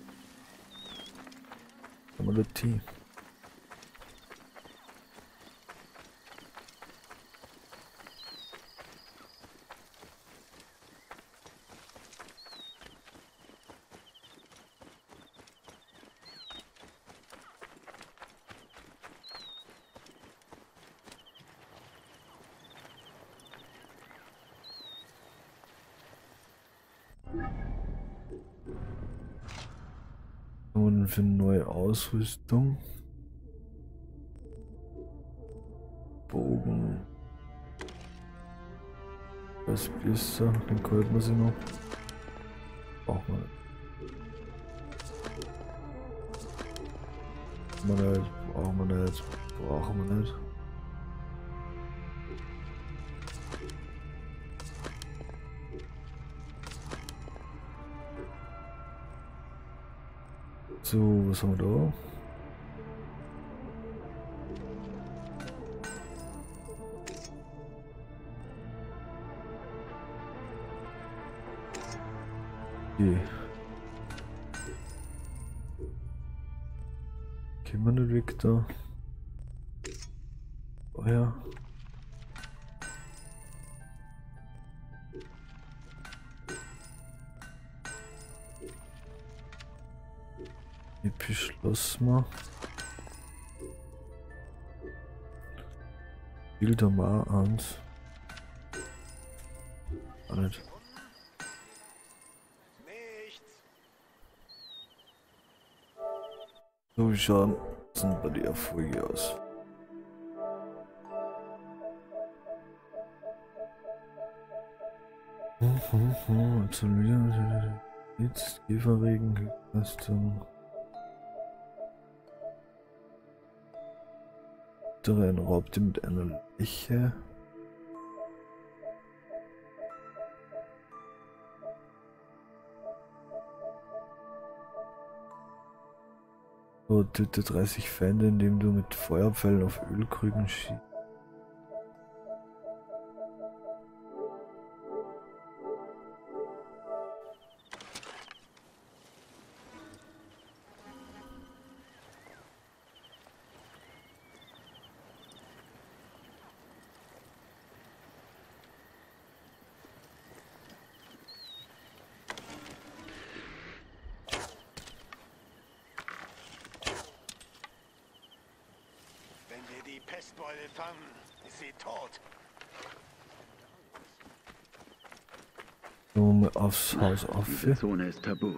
T. Und für neue Ausrüstung. Bogen. Das Blister, den könnten wir sie noch. Brauchen wir nicht. Brauchen wir nicht. Brauchen wir nicht. So, was haben wir da? Okay. Gehen wir nicht weg da. Oh ja. Beschlossen wir. Bilder mal ans. Gar nicht. So, wie schauen sind bei der Erfolge aus? Hm, hm, hm, absolut. Jetzt Käferregen, Leistung. Ein Raubtier mit einer Leiche. So, töte dreißig Feinde, indem du mit Feuerpfeilen auf Ölkrügen schießt. Pestbeule fangen, ist sie tot. Um aufs Haus auf. Diese Zone ist tabu.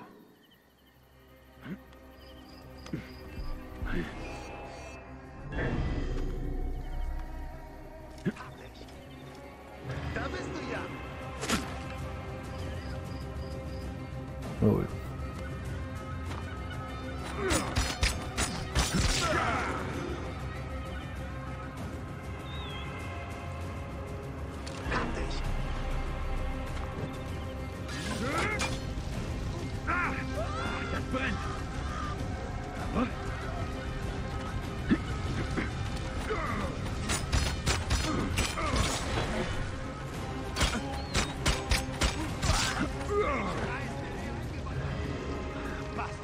Da bist du ja. Oh.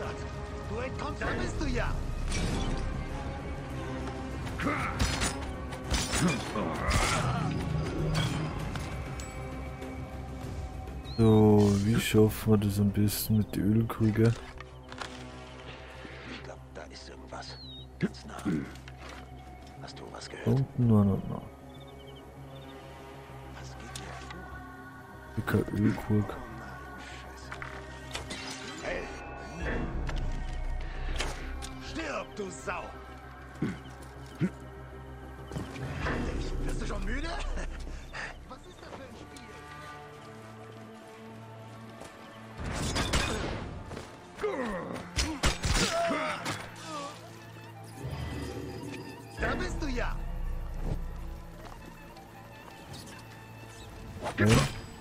Bastard! Du entkommst, da bist du ja! So, wie schaffen wir das am besten mit den Ölkrüger? Ich glaube, da ist irgendwas. Ganz nah. Hast du was gehört? Unten nur noch nah. Was geht dir vor? Dicker Ölkrug. Hey! Stirb, du Sau! Dich, bist du schon müde? Was ist das für ein Spiel? Da bist du ja! Okay.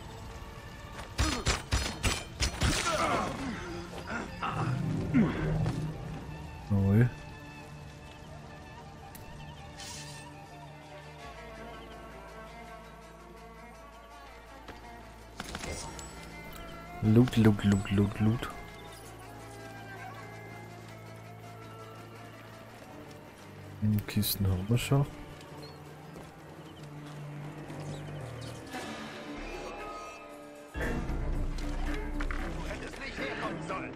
Jawohl. Loot, loot, loot, loot, loot. Die Kisten haben wir schon. Du hättest nicht herkommen sollen.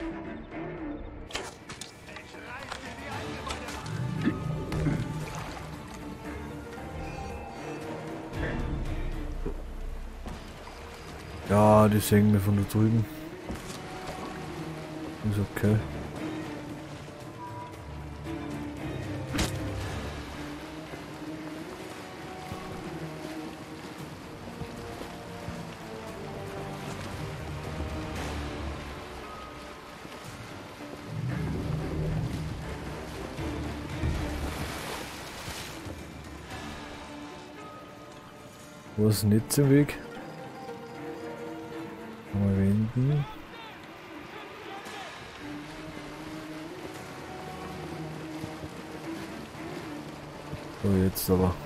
Ich reiß dir die Eingeweide ab. Ja, die sehen wir von da drüben. Ist okay. Wo ist denn jetzt im Weg? Mal wenden. So, jetzt aber.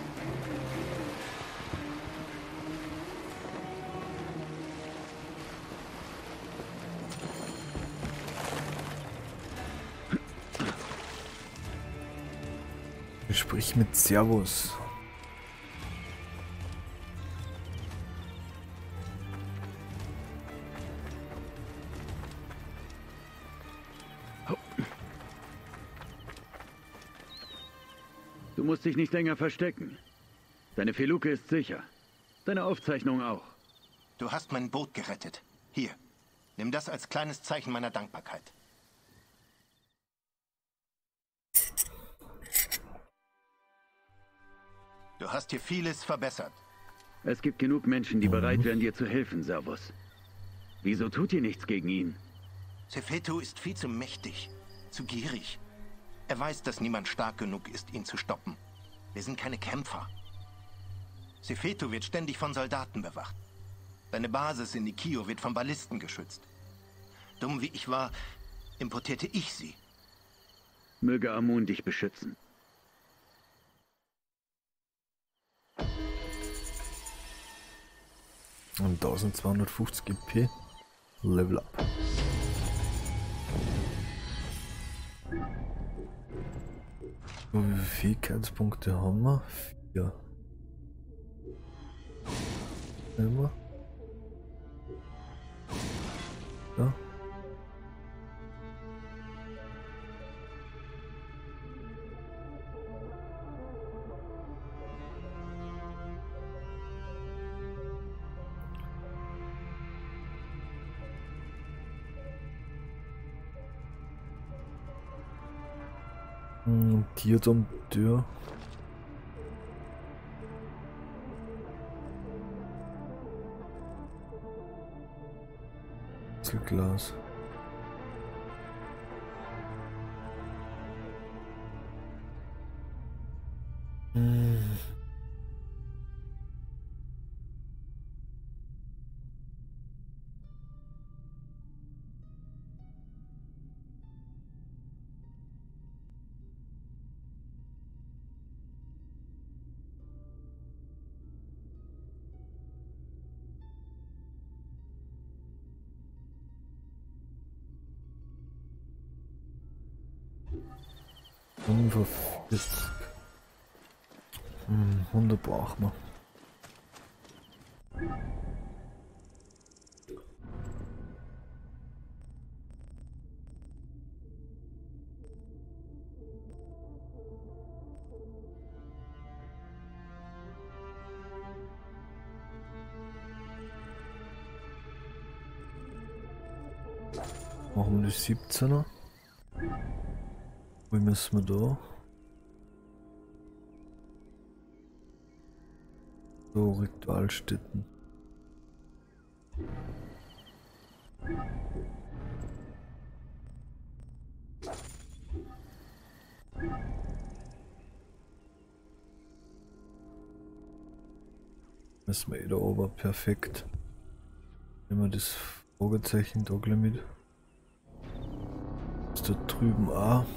Sprich mit Servus. Du musst dich nicht länger verstecken. Deine Feluke ist sicher. Deine Aufzeichnung auch. Du hast mein Boot gerettet. Hier, nimm das als kleines Zeichen meiner Dankbarkeit. Du hast hier vieles verbessert. Es gibt genug Menschen, die bereit wären, dir zu helfen, Servus. Wieso tut ihr nichts gegen ihn? Sefeto ist viel zu mächtig, zu gierig. Er weiß, dass niemand stark genug ist, ihn zu stoppen. Wir sind keine Kämpfer. Sefeto wird ständig von Soldaten bewacht. Seine Basis in Nikio wird von Ballisten geschützt. Dumm wie ich war, importierte ich sie. Möge Amun dich beschützen. Und eintausendzweihundertfünfzig G P. Level up. Wie viele Fähigkeitspunkte haben wir? Vier. Immer. Ja. Hm, Tierdompteur. Glas. Hm. fünfundvierzig. Hm, hundert brauchen wir. Machen wir die siebzehner. Wo müssen wir da? So, Ritualstätten. Müssen wir eh da oben, perfekt. Nehmen wir das Fragezeichen da gleich mit. Ist da drüben auch.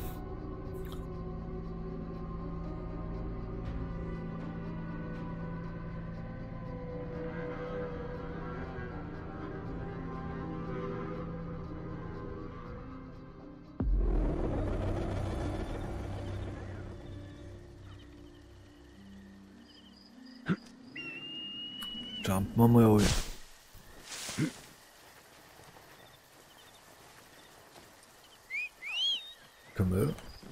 Jumpen wir mal rein. Komm her.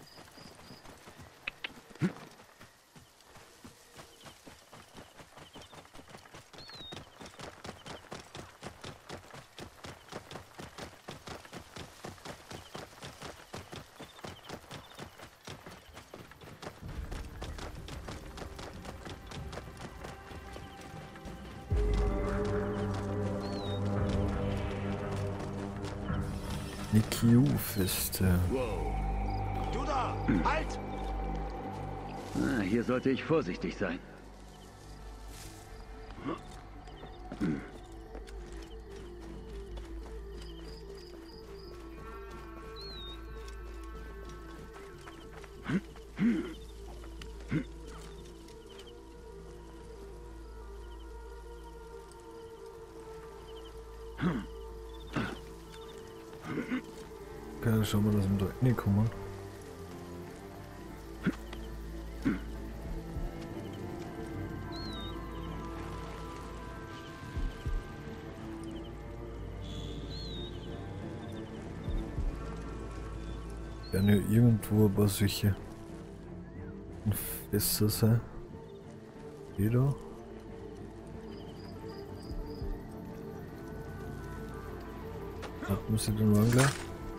Nikio-Feste. Wow. Du da! Halt! Ah, hier sollte ich vorsichtig sein. Okay, schauen wir, dass wir da reinkommen. Werden ja irgendwo ein paar solche Fässer sein. Jeder. Muss ich den Wangler?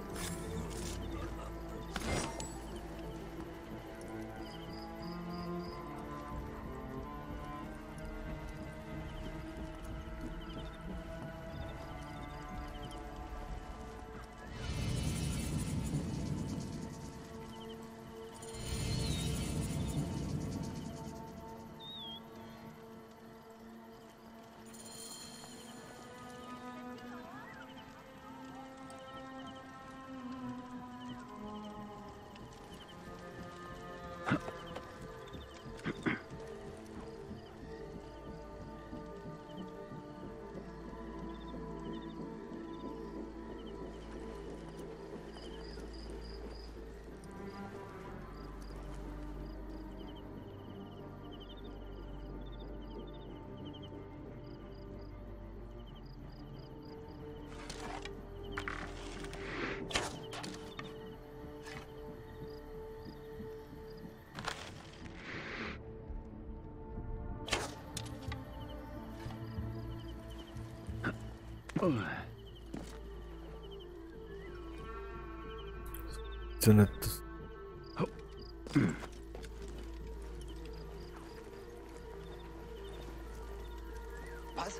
Oh. Ist ja nicht das. Was?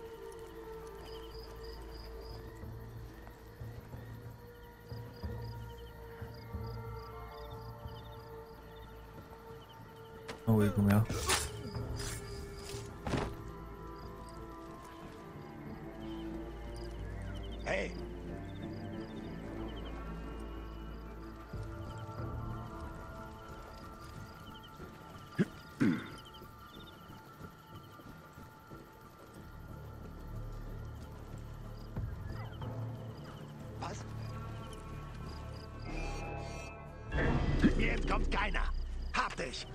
Oh, ich komm her. Hey! Was? Jetzt kommt keiner. Hab dich.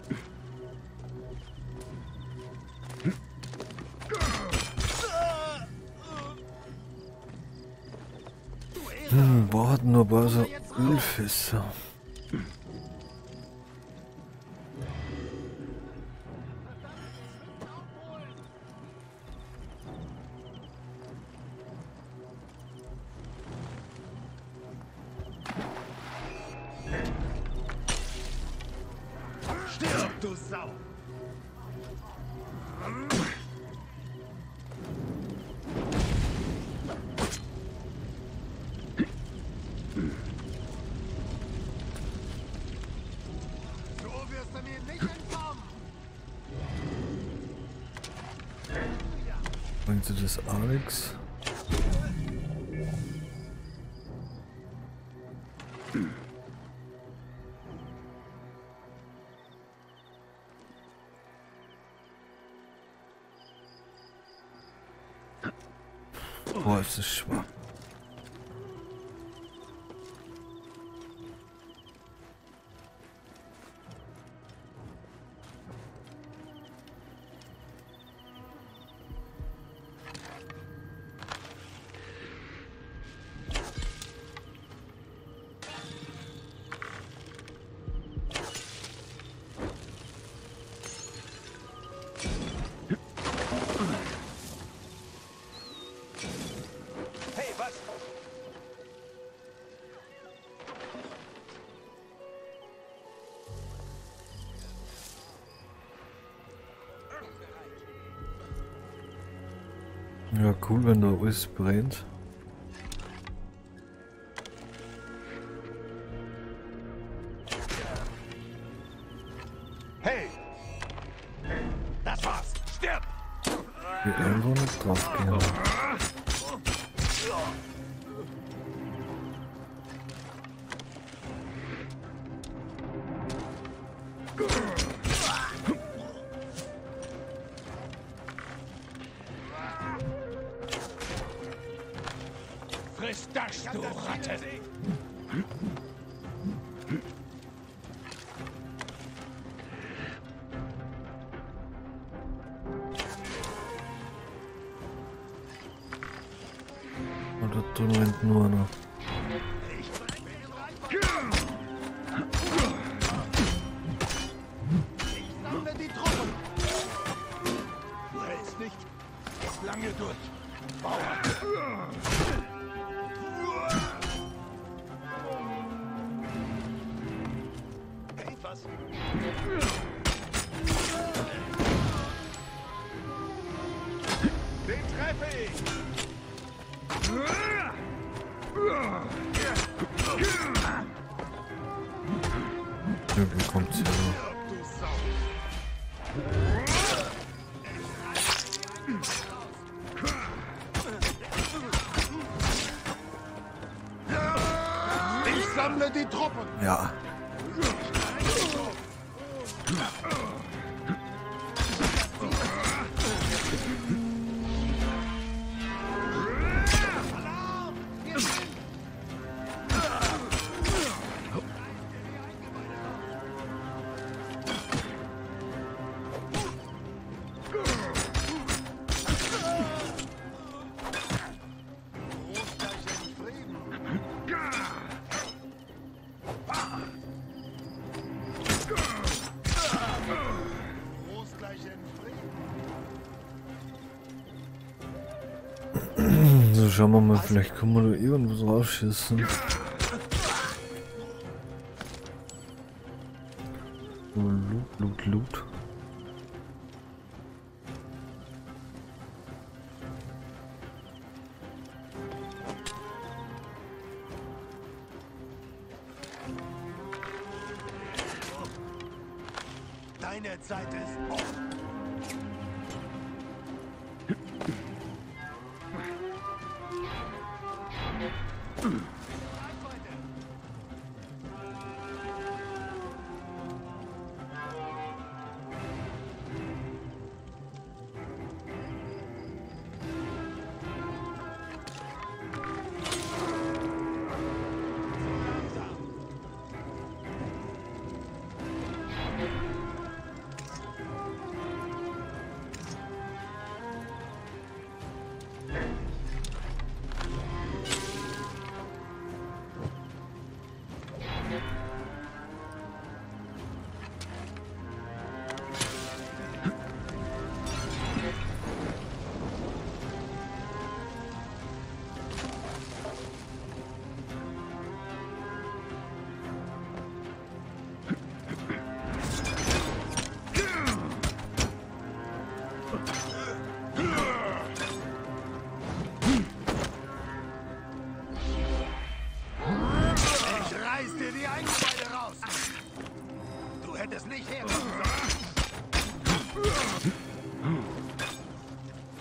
Hm, wo hat nur bei so Ölfässer? Stirb, du Sau! Bringt sie das Alex? Boah, ist das schwach. Ja, cool, wenn da alles brennt. Hey! Das war's! Stirb! Wir einfach nicht drauf gehen. Friss das, du Ratte! Und da drüben rennt nur einer. Ich sammle die Truppen! Du hältst nicht lange durch, Bauer! Was? Den treffe ich! Irgendwie kommt sie nur. Ich sammle die Truppen! Ja. So, schauen wir mal, vielleicht können wir da irgendwas rausschießen. Loot, Loot, Loot. Deine Zeit ist um.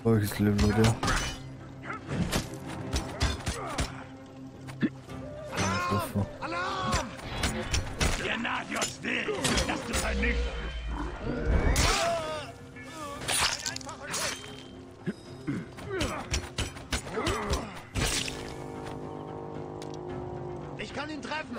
Welches Level, oder? Alarm! Der Nagios will, dass du vernichtest. Ich kann ihn treffen.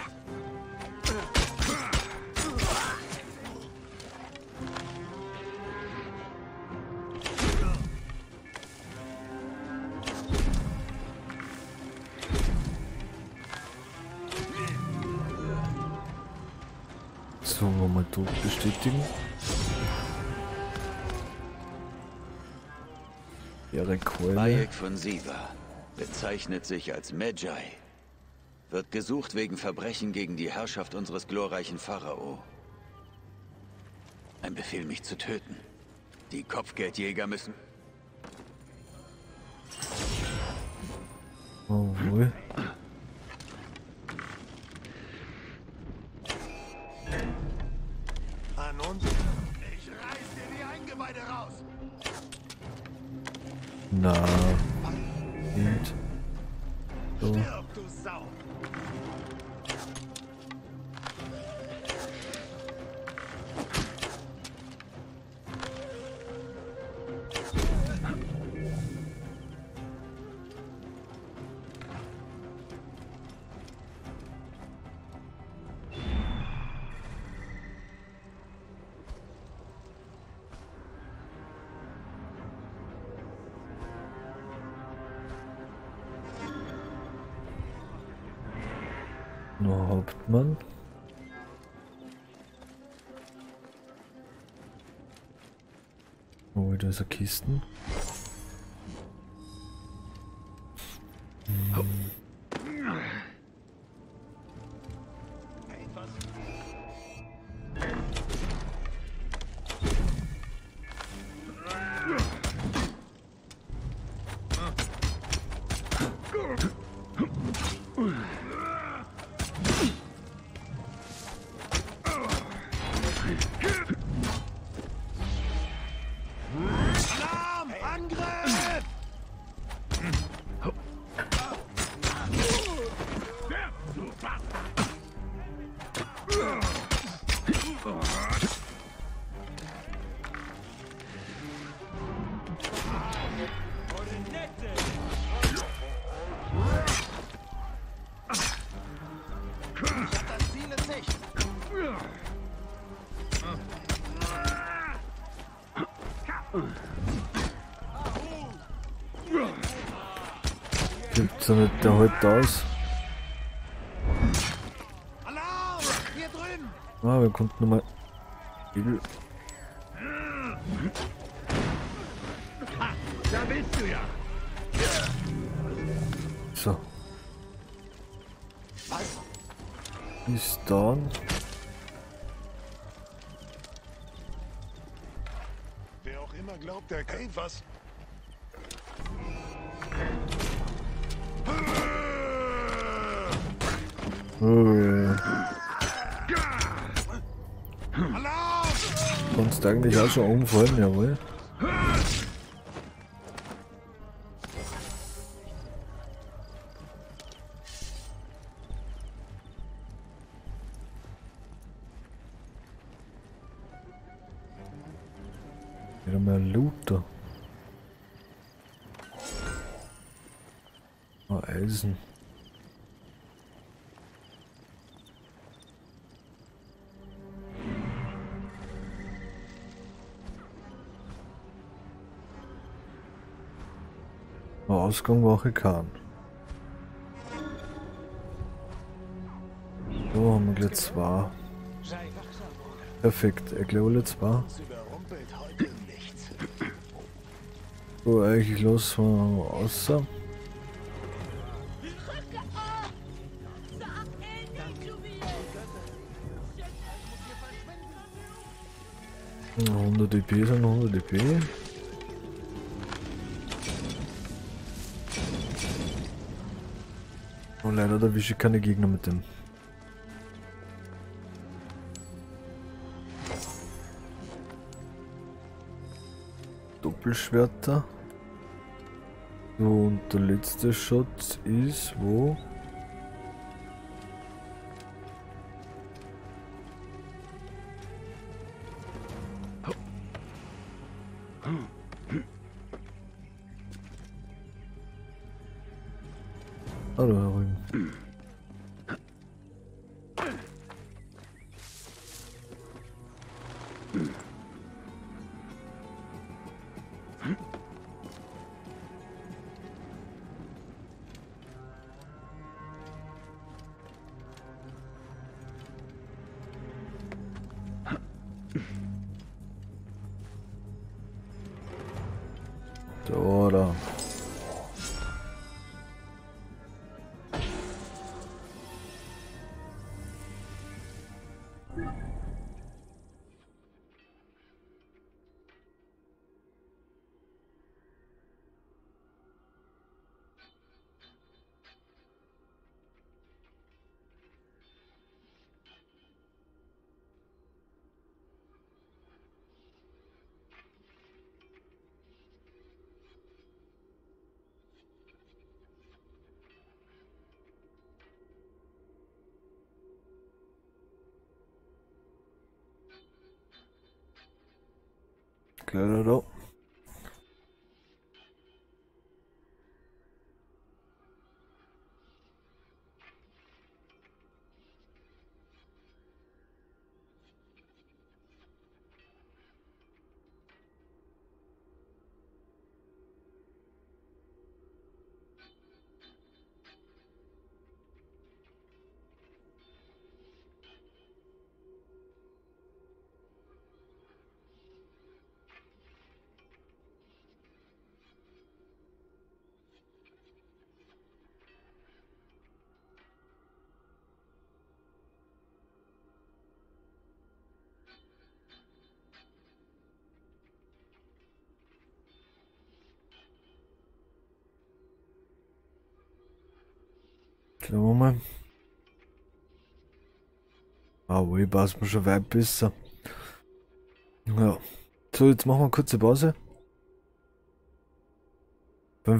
So, mal Tod bestätigen. Ihre Keule. Bayek von Siva bezeichnet sich als Magi. Wird gesucht wegen Verbrechen gegen die Herrschaft unseres glorreichen Pharao. Ein Befehl, mich zu töten. Die Kopfgeldjäger müssen... Oh, wohl. An uns? Ich reiß dir die Eingeweide raus. Na. Und. So. Stirb, du Sau. Nur Hauptmann. Oh, da ist eine Kisten. Hm. Alarm! Angriff! Ich hab das Ziel in Sicht. Gibt's ja nicht, der hält aus. Alarm! Hier drüben! Ah, wir konnten nochmal. Ha, da bist du ja. So. Was? Ist down. Wer auch immer glaubt, der kennt was. Oh ja. Alarm! Kannst eigentlich auch schon umfallen, jawohl. Wieder mehr Looter. Oh, Eisen. Ausgang war Kahn. So, haben wir gleich zwei. Perfekt, ich glaube alle zwei. So, eigentlich los von außer. hundert D P sind hundert D P. Und leider erwische ich keine Gegner mit dem. Doppelschwerter. So, und der letzte Shot ist wo? Hallo, Herr Rügen. Da, da. Claro. Schauen wir mal. Aber ich passe mir schon weit besser. Ja. So, jetzt machen wir eine kurze Pause. Fünf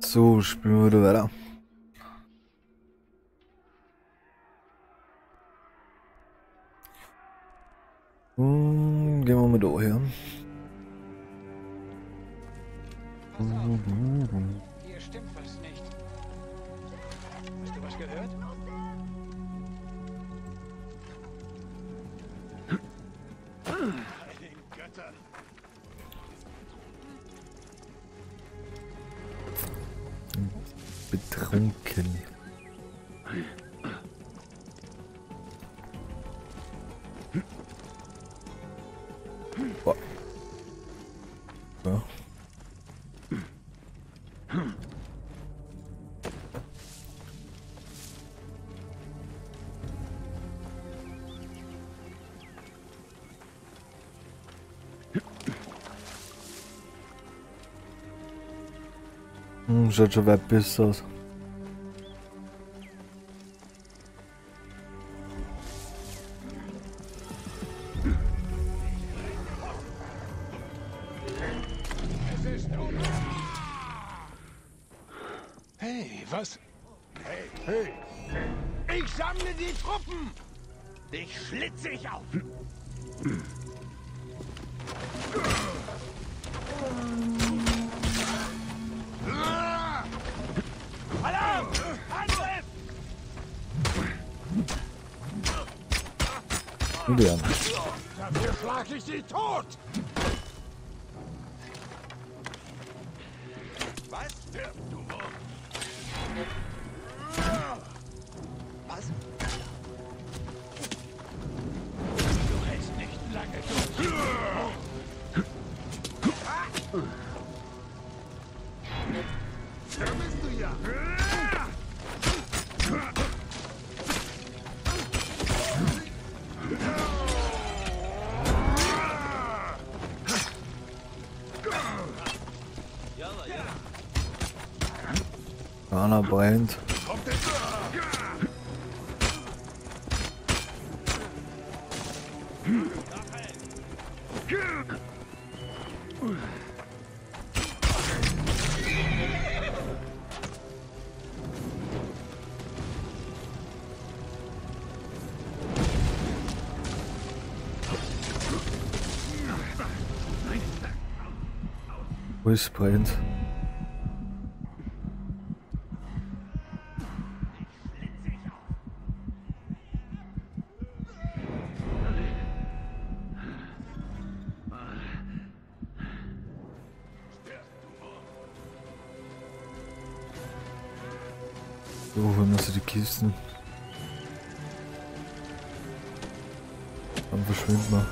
So, spielen wir wieder weiter. Hm, gehen wir mal da her. Hier stimmt was nicht. Hast du was gehört? Bei den Göttern. Betrunken. Boah. Ja. Hm, schaut schon weit besser aus. Hey, was? Hey, hey. Ich sammle die Truppen. Dich schlitze ich auf. Alarm! Angriff! Julian. Dafür schlag ich sie tot! Was? Du Wurm! Was? Du hältst nicht lange durch! Da bist du ja! Anna brennt. Wo ist brennt? So, holen wir sie die Kisten. Dann verschwinden wir.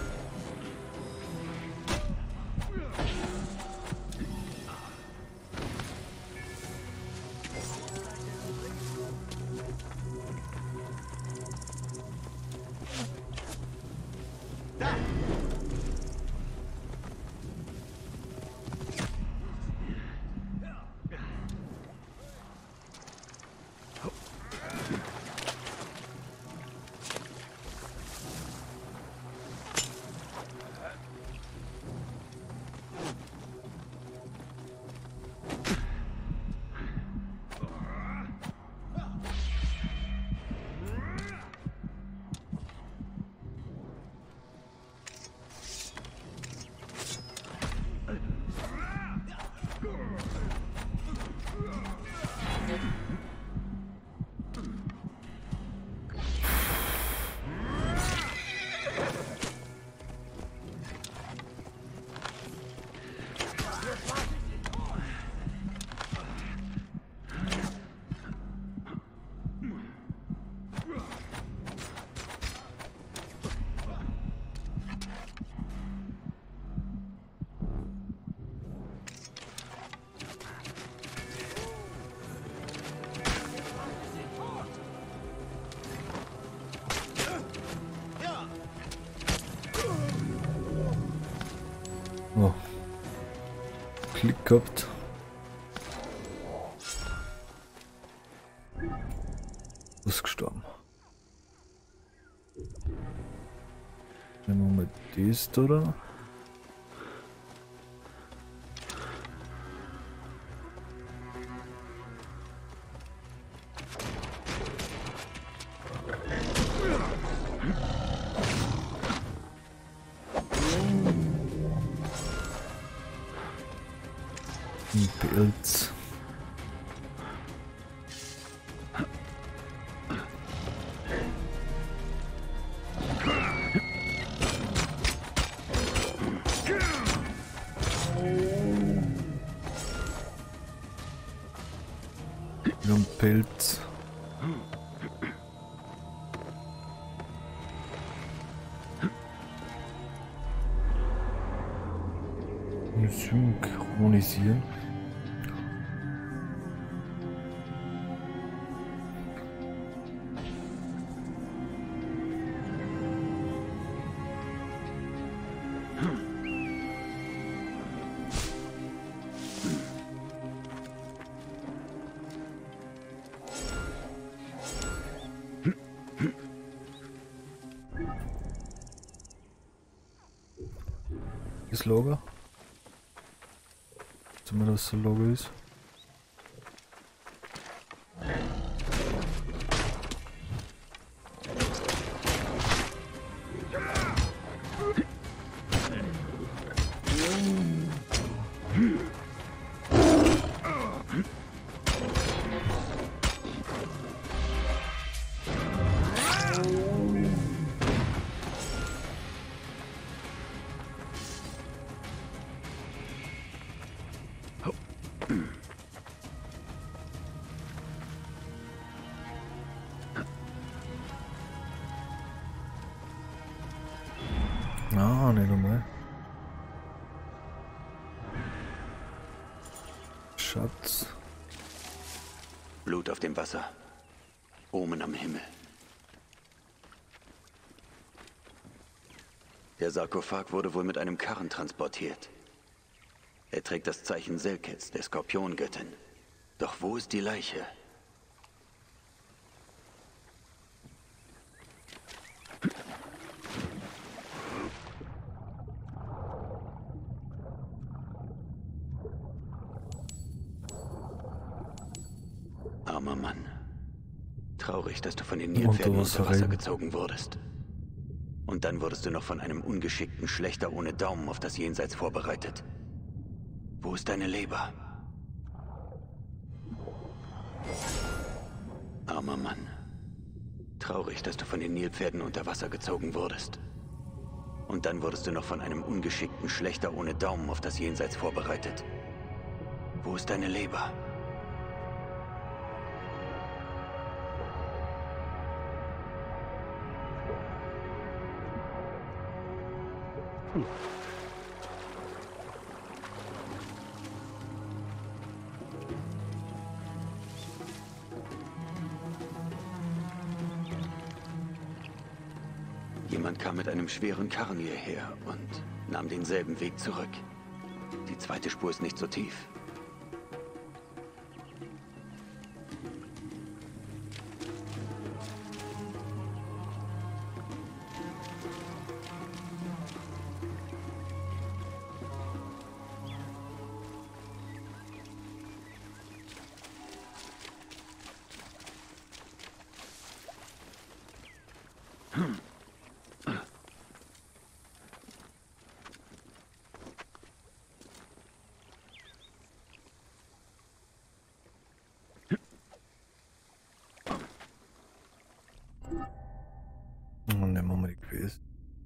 Oh. Klick gehabt. Ist gestorben. Nehmen wir mal das da, oder? Ein Pilz. Ein Pilz. Synchronisieren. Das Logo? Zumindest das Logo ist. Ah, nicht nochmal. Schatz. Blut auf dem Wasser. Omen am Himmel. Der Sarkophag wurde wohl mit einem Karren transportiert. Er trägt das Zeichen Selkets, der Skorpiongöttin. Doch wo ist die Leiche? Armer Mann. Traurig, dass du von den Nilpferden unter Wasser gezogen wurdest. Und dann wurdest du noch von einem ungeschickten Schlächter ohne Daumen auf das Jenseits vorbereitet. Wo ist deine Leber? Armer Mann. Traurig, dass du von den Nilpferden unter Wasser gezogen wurdest. Und dann wurdest du noch von einem ungeschickten Schlächter ohne Daumen auf das Jenseits vorbereitet. Wo ist deine Leber? Hm. Jemand kam mit einem schweren Karren hierher und nahm denselben Weg zurück. Die zweite Spur ist nicht so tief. Hm. Und nehmen wir mal die Quest.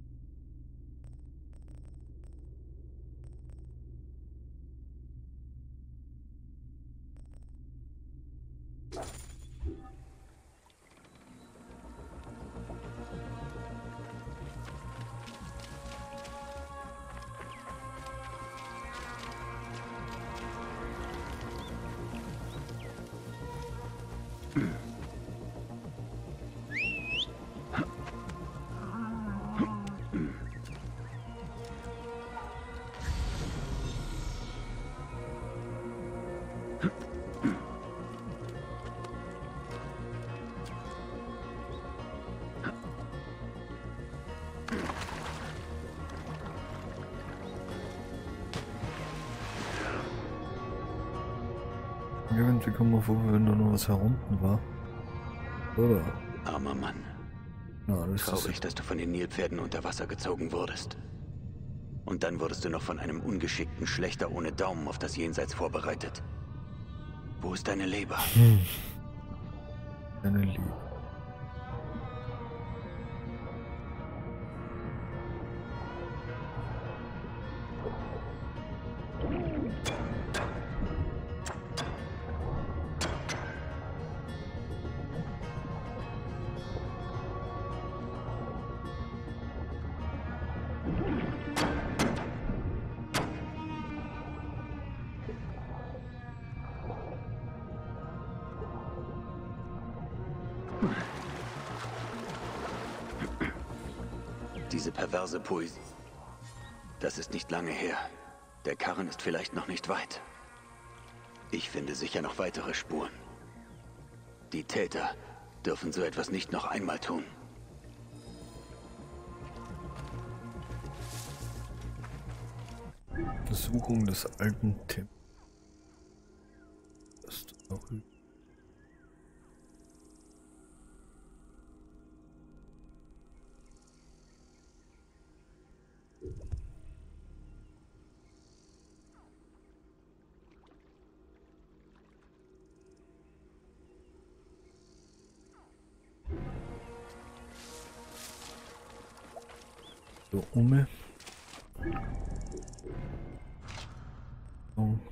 Irgendwie kommen wir vor, wenn da noch was herunten war. Oder? Armer Mann. Ja, das Traurig, ist dass du von den Nilpferden unter Wasser gezogen wurdest. Und dann wurdest du noch von einem ungeschickten Schlächter ohne Daumen auf das Jenseits vorbereitet. Wo ist deine Leber? Hm. Deine Leber. Diese perverse Poesie. Das ist nicht lange her. Der Karren ist vielleicht noch nicht weit. Ich finde sicher noch weitere Spuren. Die Täter dürfen so etwas nicht noch einmal tun. Untersuchung des alten Tempels. Das ist auch so um. Oh.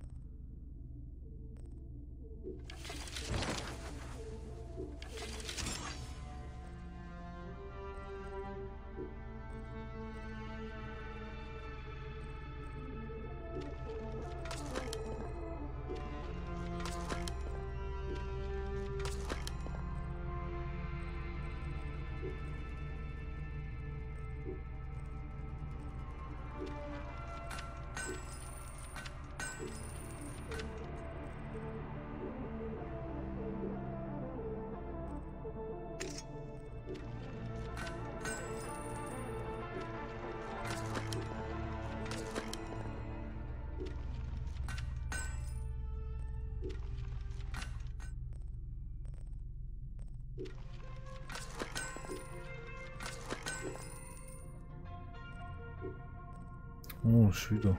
Oh, Schüler.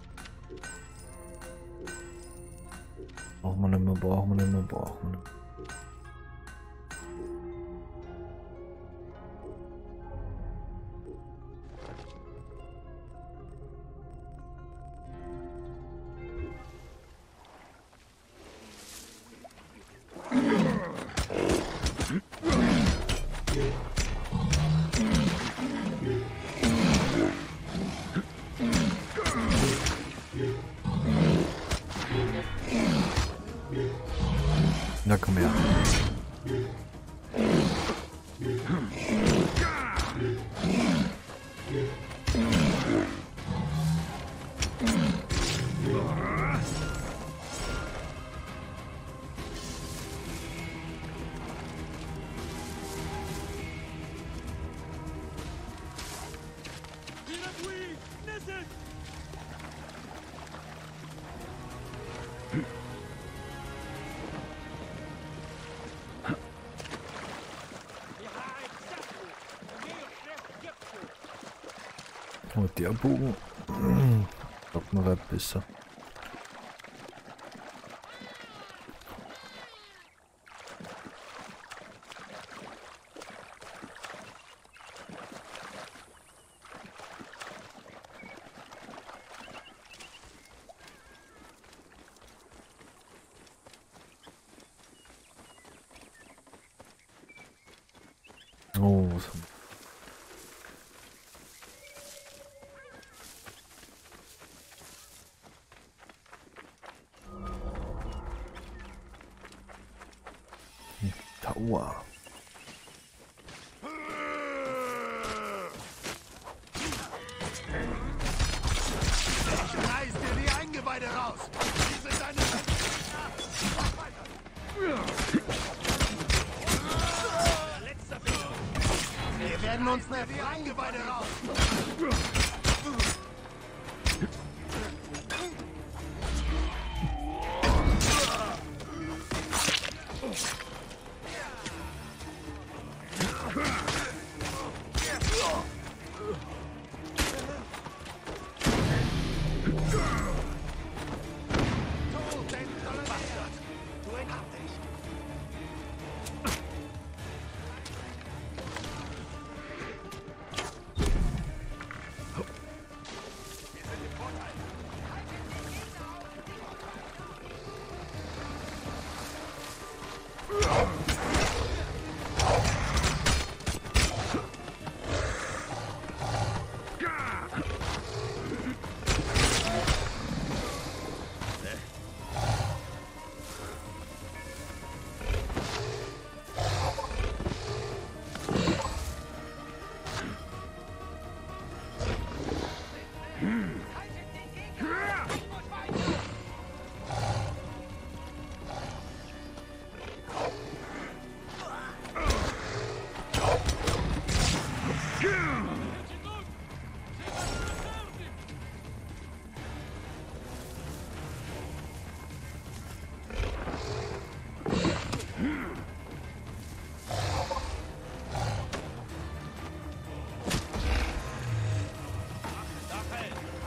Braucht man nicht mehr, braucht man nicht mehr, braucht man nicht mehr. Na komm her. Oh, der Bogen. Sagt man halt besser. Oh, was haben wir? Tower. Ich reiß dir die Eingeweide raus. Die sind deine... Wir werden uns mehr die Eingeweide raus.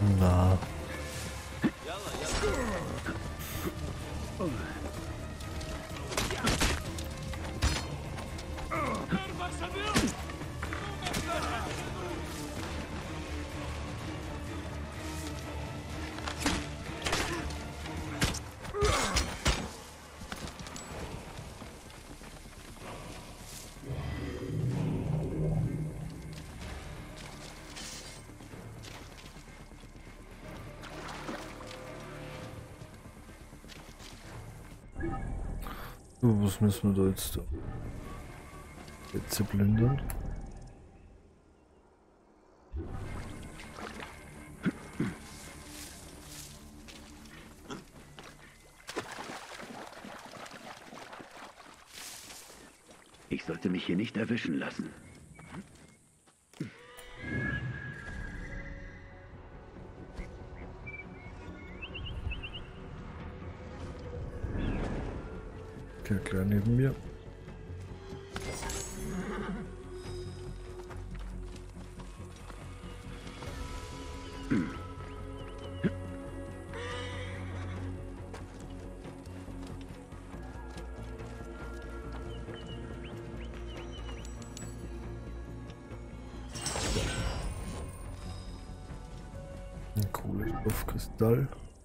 Na. So, was müssen wir da jetzt da? Jetzt plündern. Ich sollte mich hier nicht erwischen lassen. Der klar neben mir. Ein Kohlenstoffkristall.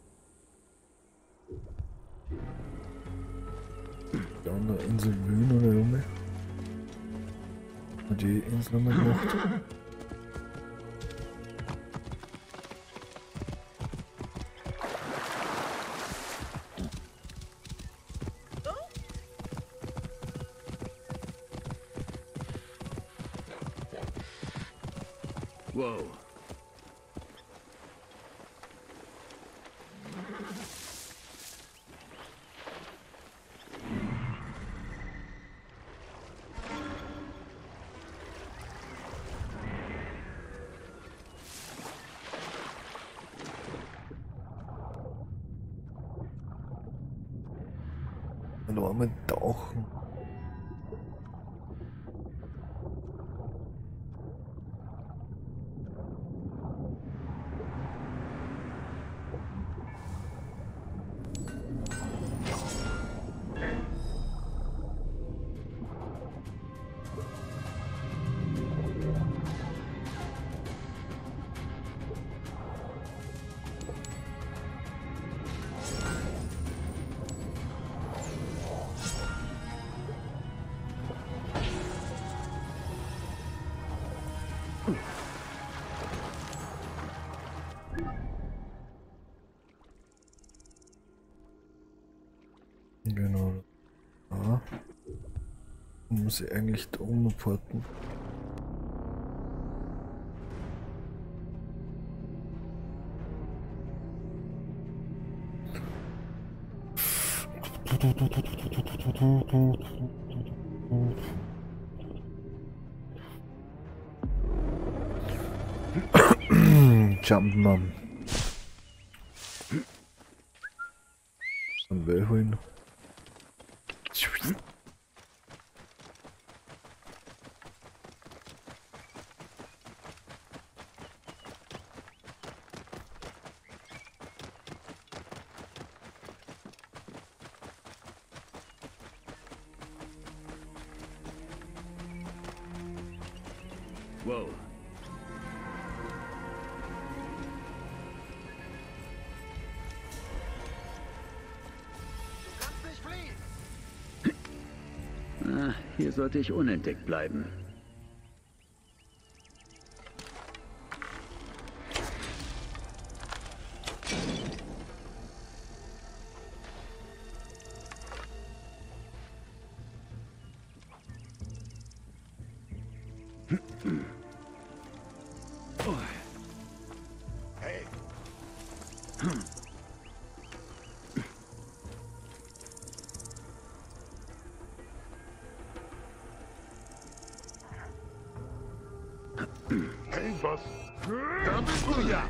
Da eine Insel Wien oder Junge. Die Insel haben wir gemacht. Wow. Nur mit Tauchen. Genau. Ja. Muss ich eigentlich da umporten. Jumpman. Und wer holen? Wow. Ah, hier sollte ich unentdeckt bleiben. Hey. Hey, was? Da bist du ja!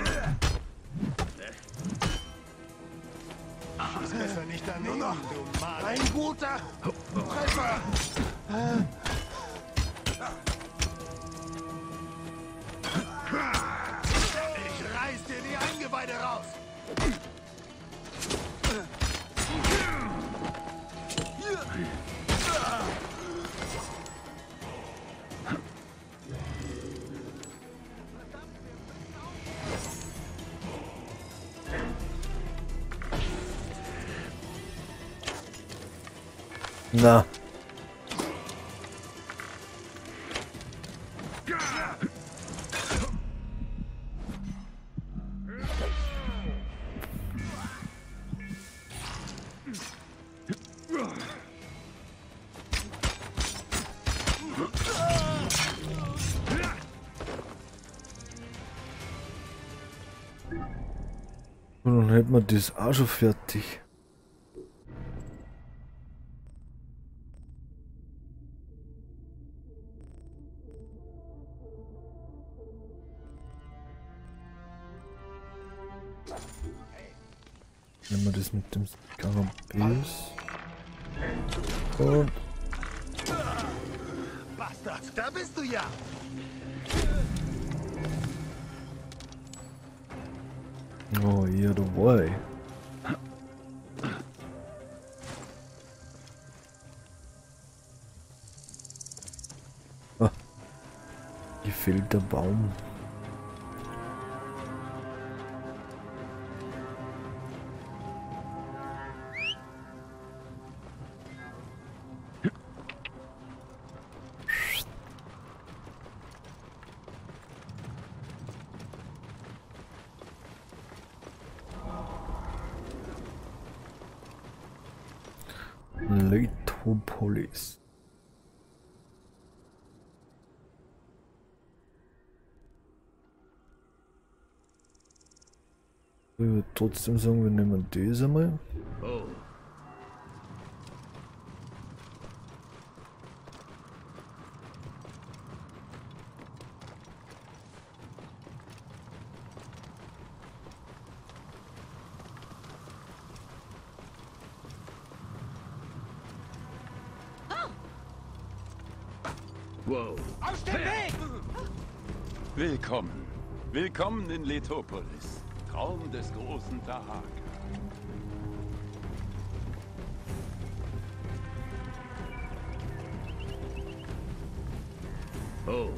Schieß besser nicht daneben, nur noch du Mann. Ein guter Treffer! Ich reiß dir die Na. Und dann hätten wir das auch schon fertig. Nehmen wir das mit dem Skarabäus. Und... Bastard, da bist du ja! Oh, ja, da war ich. Ah. Hier fehlt der Baum. Leitopolis. Ich würde trotzdem sagen, wir nehmen das einmal. Oh. Wow. Aus dem Weg! Willkommen. Willkommen in Letopolis. Traum des großen Tahaka. Oh.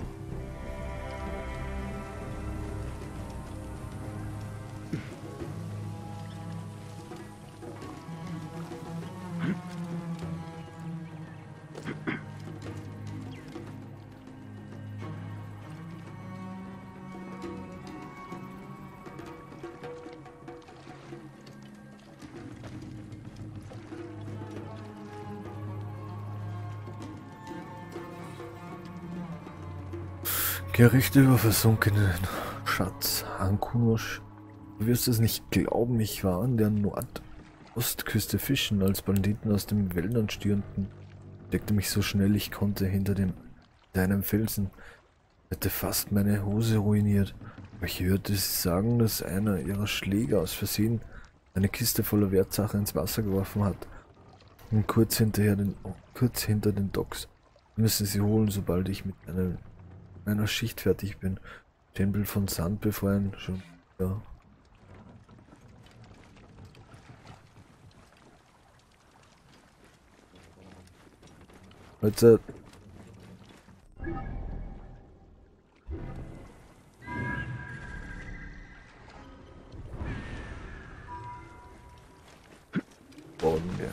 Gerichte über versunkenen Schatz. Hankunosch. Du wirst es nicht glauben, ich war an der Nordostküste fischen, als Banditen aus den Wäldern stürmten. Deckte mich so schnell ich konnte hinter dem deinem Felsen. Hätte fast meine Hose ruiniert. Aber ich hörte sie sagen, dass einer ihrer Schläger aus Versehen eine Kiste voller Wertsachen ins Wasser geworfen hat. Und kurz hinterher den, oh, kurz hinter den Docks. Wir müssen sie holen, sobald ich mit einer meiner Schicht fertig bin. Tempel von Sand befreien, schon, ja. Jetzt, äh bauen wir.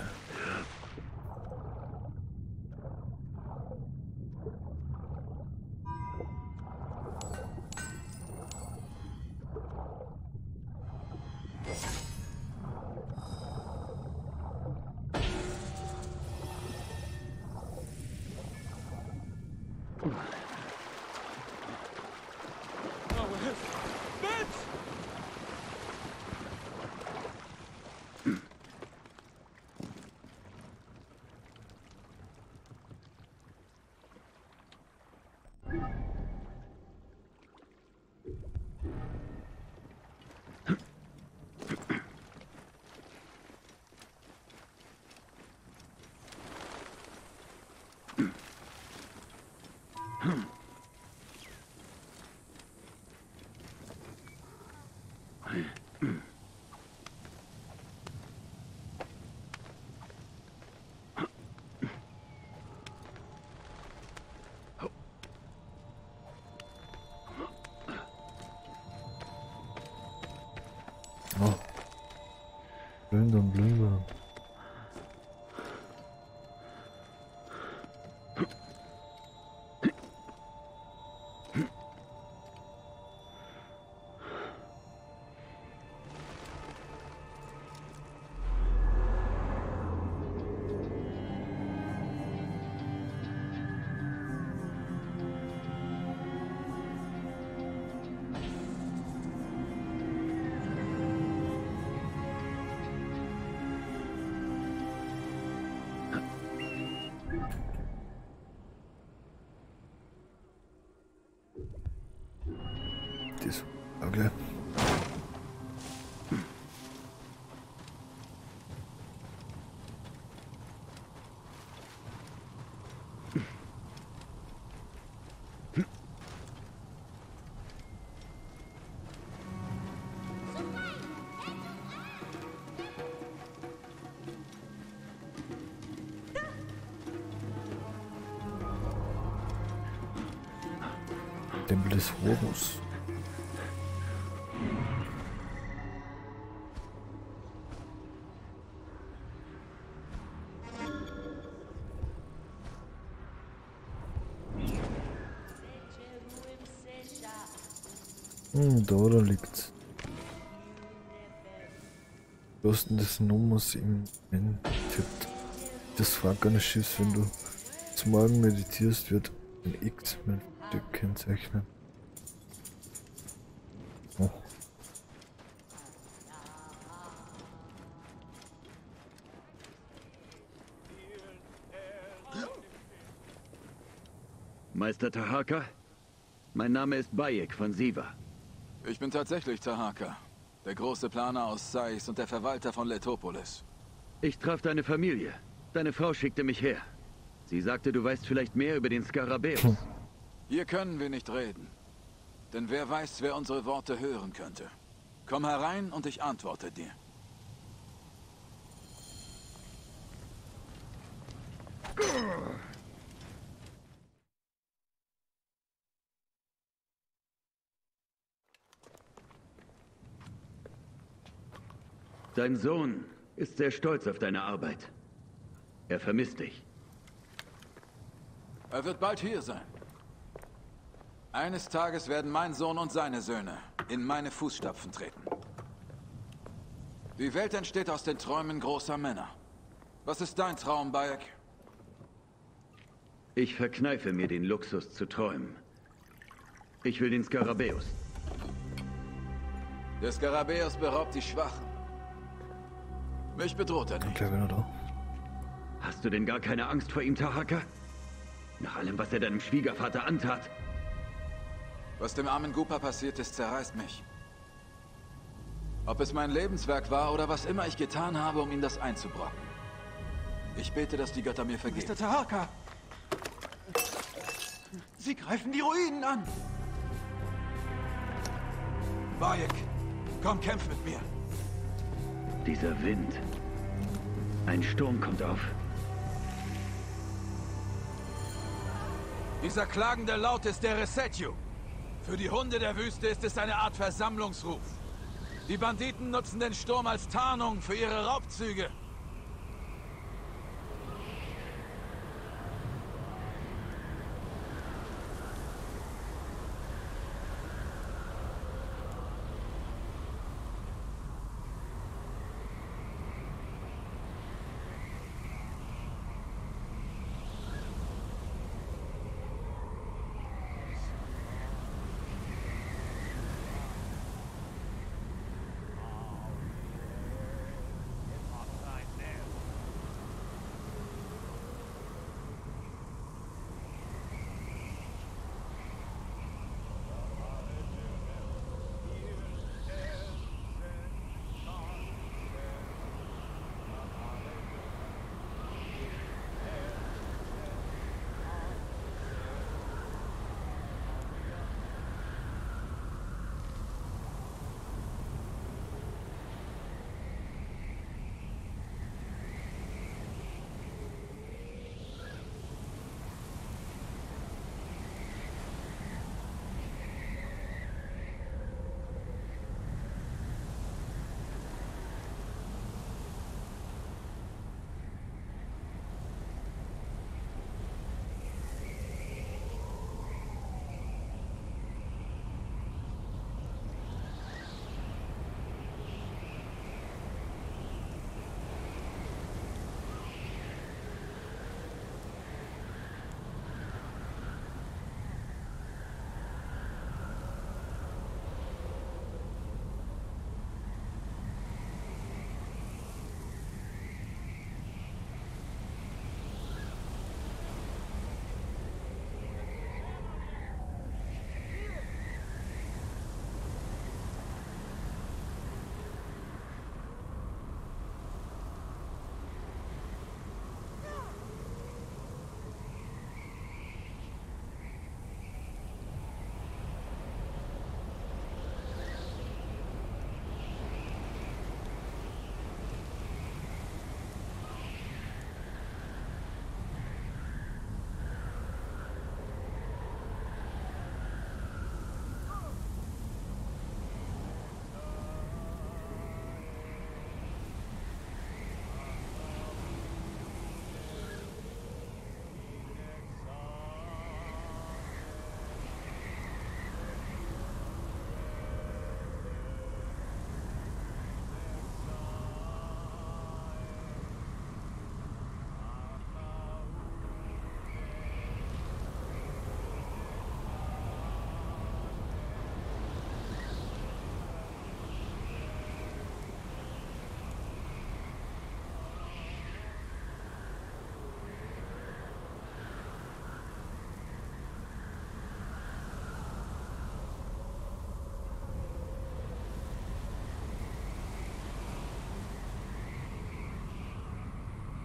Okay. Tempel des Horus. Hm, da oder liegt's. Kosten des Nomos im Endeffekt. Das Wrack eines Schiffs, wenn du zum Morgen meditierst, wird ein X mit Stück kennzeichnen. Oh. Meister Taharka? Mein Name ist Bayek von Siva. Ich bin tatsächlich Taharka, der große Planer aus Sais und der Verwalter von Letopolis. Ich traf deine Familie. Deine Frau schickte mich her. Sie sagte, du weißt vielleicht mehr über den Skarabäus. Hier können wir nicht reden. Denn wer weiß, wer unsere Worte hören könnte. Komm herein und ich antworte dir. Dein Sohn ist sehr stolz auf deine Arbeit. Er vermisst dich. Er wird bald hier sein. Eines Tages werden mein Sohn und seine Söhne in meine Fußstapfen treten. Die Welt entsteht aus den Träumen großer Männer. Was ist dein Traum, Bayek? Ich verkneife mir den Luxus zu träumen. Ich will den Skarabäus. Der Skarabäus beraubt die Schwachen. Mich bedroht er nicht. Hast du denn gar keine Angst vor ihm, Taharka? Nach allem, was er deinem Schwiegervater antat? Was dem armen Gupa passiert ist, zerreißt mich. Ob es mein Lebenswerk war oder was immer ich getan habe, um ihm das einzubrocken. Ich bete, dass die Götter mir vergeben. Mister Taharka! Sie greifen die Ruinen an! Bayek, komm, kämpf mit mir. Dieser Wind. Ein Sturm kommt auf. Dieser klagende Laut ist der Resetju. Für die Hunde der Wüste ist es eine Art Versammlungsruf. Die Banditen nutzen den Sturm als Tarnung für ihre Raubzüge.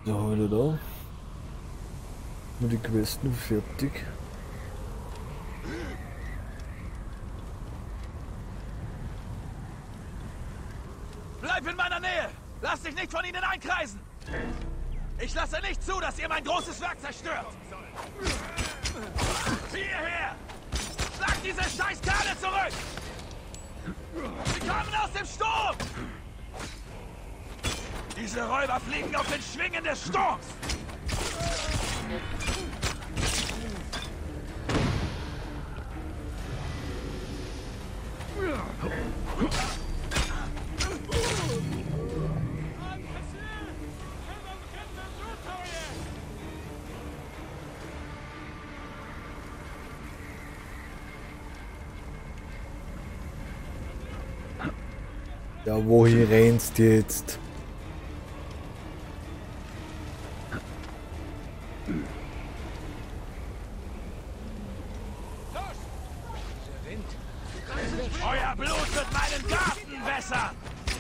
So, heute da. Nur die Quest nur fertig. Bleib in meiner Nähe! Lass dich nicht von ihnen einkreisen! Ich lasse nicht zu, dass ihr mein großes Werk zerstört! Zieh hierher! Schlag diese Scheißkerle zurück! Sie kommen aus dem Sturm! Diese Räuber fliegen auf den Schwingen des Sturms! Ja, wohin rennst du jetzt? Euer Blut wird meinen Garten wässern!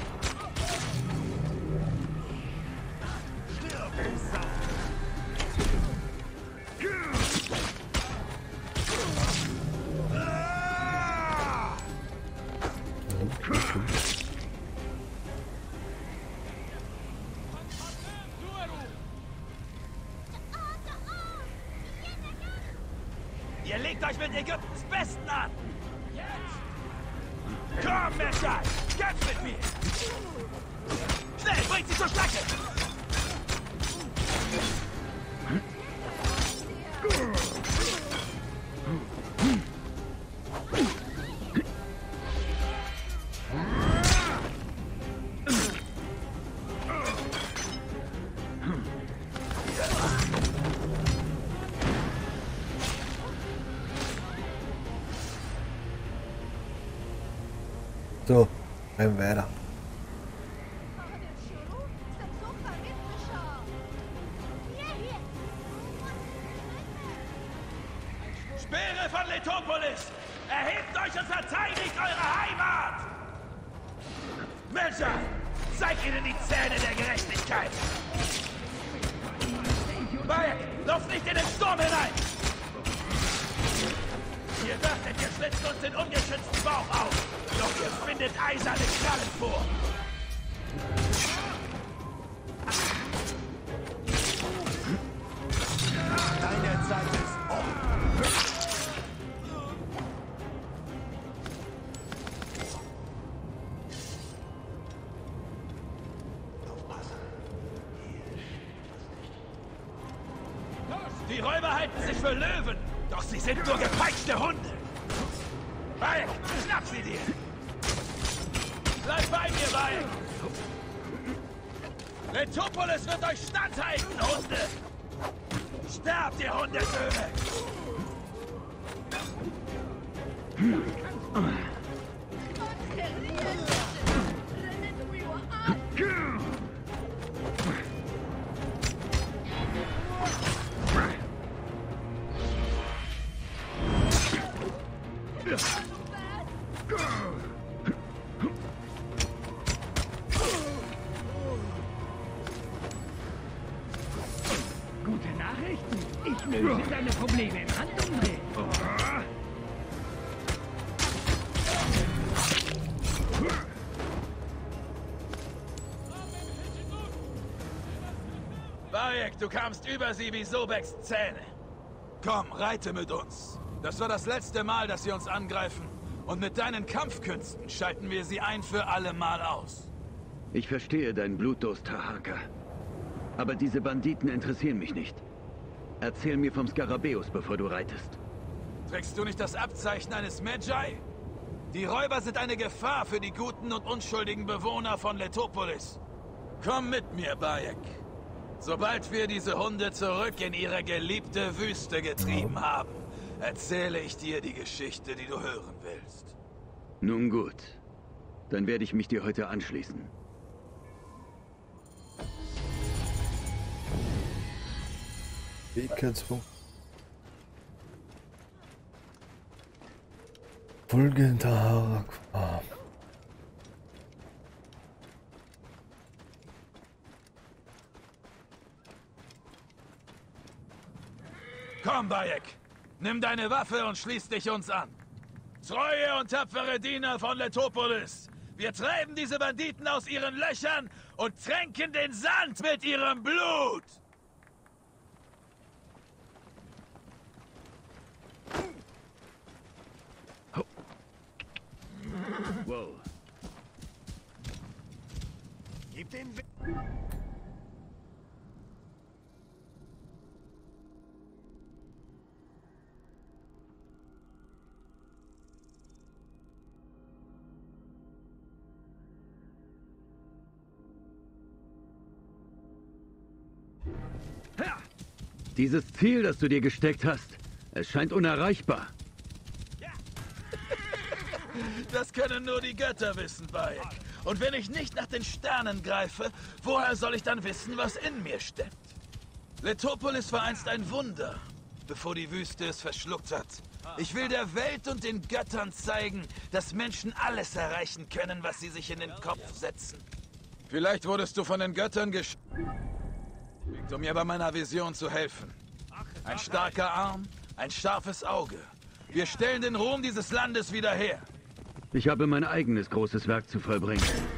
Ihr legt euch mit Ägyptens Besten an! Jetzt! Komm, Messer! Kämpf mit mir! Schnell, bringt sie zur Strecke! So, rein weiter. Speere von Letopolis! Erhebt euch und verteidigt eure Heimat! Melcher, zeig ihnen die Zähne der Gerechtigkeit! Bayek, lauf nicht in den Sturm hinein! Ihr dachtet, ihr schlitzt uns den ungeschützten Bauch auf! Doch ihr findet eiserne Krallen vor! Deine Zeit ist um! Die Räuber halten sich für Löwen, doch sie sind nur gepeitschte Hunde! Bayek, schnapp sie dir! Bleib bei mir, Bayek! Letopolis wird euch standhalten, Hunde! Sterbt, ihr Hundesöhne! Gute Nachrichten. Ich löse deine Probleme im Handumdrehen. Bayek, du kamst über sie wie Sobeks Zähne. Komm, reite mit uns. Das war das letzte Mal, dass sie uns angreifen. Und mit deinen Kampfkünsten schalten wir sie ein für alle Mal aus. Ich verstehe deinen Blutdurst, Taharka. Aber diese Banditen interessieren mich nicht. Erzähl mir vom Skarabäus, bevor du reitest. Trägst du nicht das Abzeichen eines Medjay? Die Räuber sind eine Gefahr für die guten und unschuldigen Bewohner von Letopolis. Komm mit mir, Bayek. Sobald wir diese Hunde zurück in ihre geliebte Wüste getrieben haben, erzähle ich dir die Geschichte, die du hören willst. Nun gut. Dann werde ich mich dir heute anschließen. Fähigkeitspunkt. Folge Taharak. Ah. Komm, Bayek. Nimm deine Waffe und schließ dich uns an. Treue und tapfere Diener von Letopolis. Wir treiben diese Banditen aus ihren Löchern und tränken den Sand mit ihrem Blut. Wow. Gib den Weg. Dieses Ziel, das du dir gesteckt hast, es scheint unerreichbar. Das können nur die Götter wissen, Bayek. Und wenn ich nicht nach den Sternen greife, woher soll ich dann wissen, was in mir steckt? Letopolis war einst ein Wunder, bevor die Wüste es verschluckt hat. Ich will der Welt und den Göttern zeigen, dass Menschen alles erreichen können, was sie sich in den Kopf setzen. Vielleicht wurdest du von den Göttern geschickt, um mir bei meiner Vision zu helfen. Ein starker Arm, ein scharfes Auge. Wir stellen den Ruhm dieses Landes wieder her. Ich habe mein eigenes großes Werk zu vollbringen.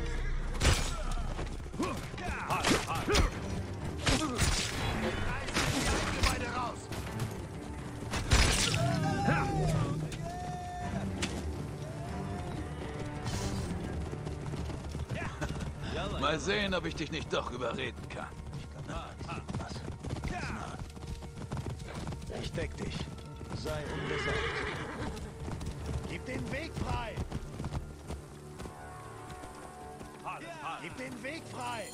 Mal sehen, ob ich dich nicht doch überreden kann. Ich deck dich. Sei unbesorgt. Gib den Weg frei! Gib den Weg frei!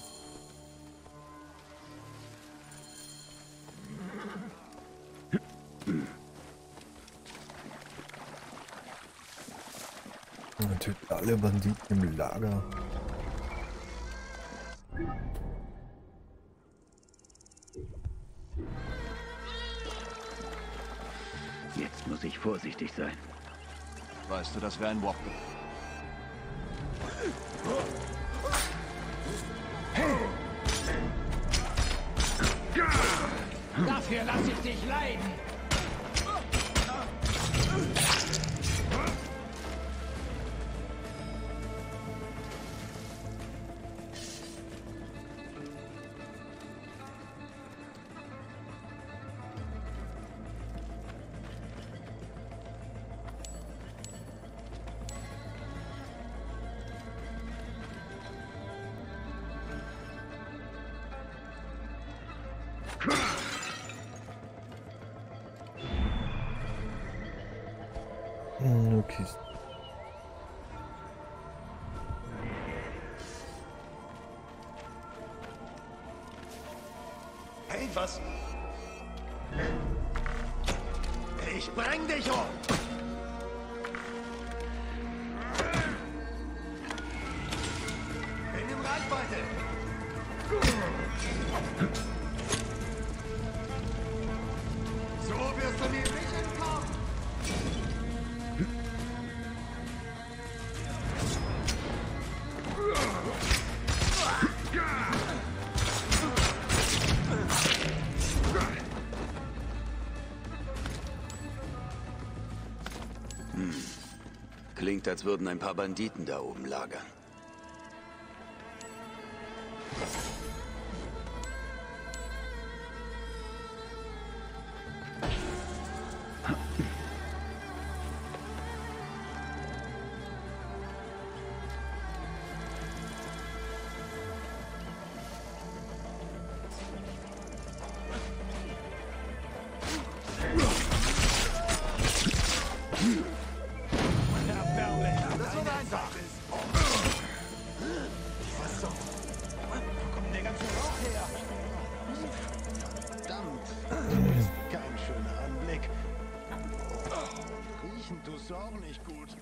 Man tötet alle Banditen im Lager. Jetzt muss ich vorsichtig sein. Weißt du, das wäre ein Wok. Dafür lasse ich dich leiden! Okay. Hey, was? Ich bring dich um! Bin in Reichweite! So wirst du mir nicht entkommen! Hm. Klingt, als würden ein paar Banditen da oben lagern. Das wird einfach. Was so? Wo kommt der ganze Rauch her? Verdammt. Das ist kein schöner Anblick. Riechen tust du auch nicht gut.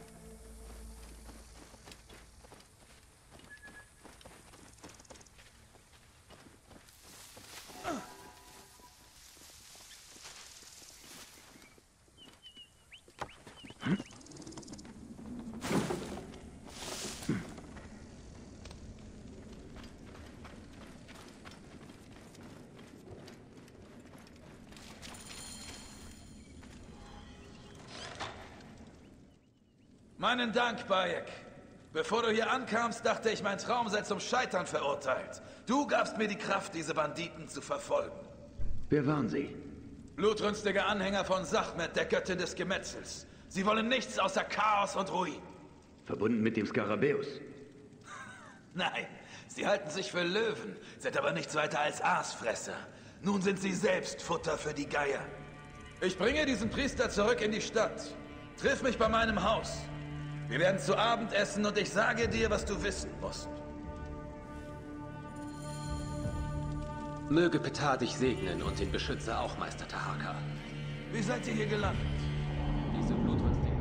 Meinen Dank, Bayek. Bevor du hier ankamst, dachte ich, mein Traum sei zum Scheitern verurteilt. Du gabst mir die Kraft, diese Banditen zu verfolgen. Wer waren sie? Blutrünstige Anhänger von Sachmet, der Göttin des Gemetzels. Sie wollen nichts außer Chaos und Ruin. Verbunden mit dem Skarabäus? Nein, sie halten sich für Löwen, sind aber nichts weiter als Aasfresser. Nun sind sie selbst Futter für die Geier. Ich bringe diesen Priester zurück in die Stadt. Triff mich bei meinem Haus. Wir werden zu Abend essen und ich sage dir, was du wissen musst. Möge Petar dich segnen und den Beschützer auch, Meister Taharka. Wie seid ihr hier gelandet? Diese Blutrünstige.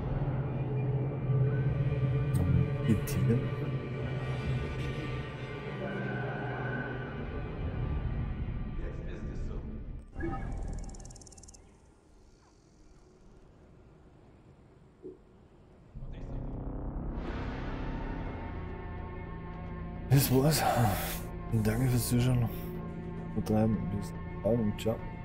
Bitte. Das war's. Danke fürs Zuschauen. Vertreiben und ciao.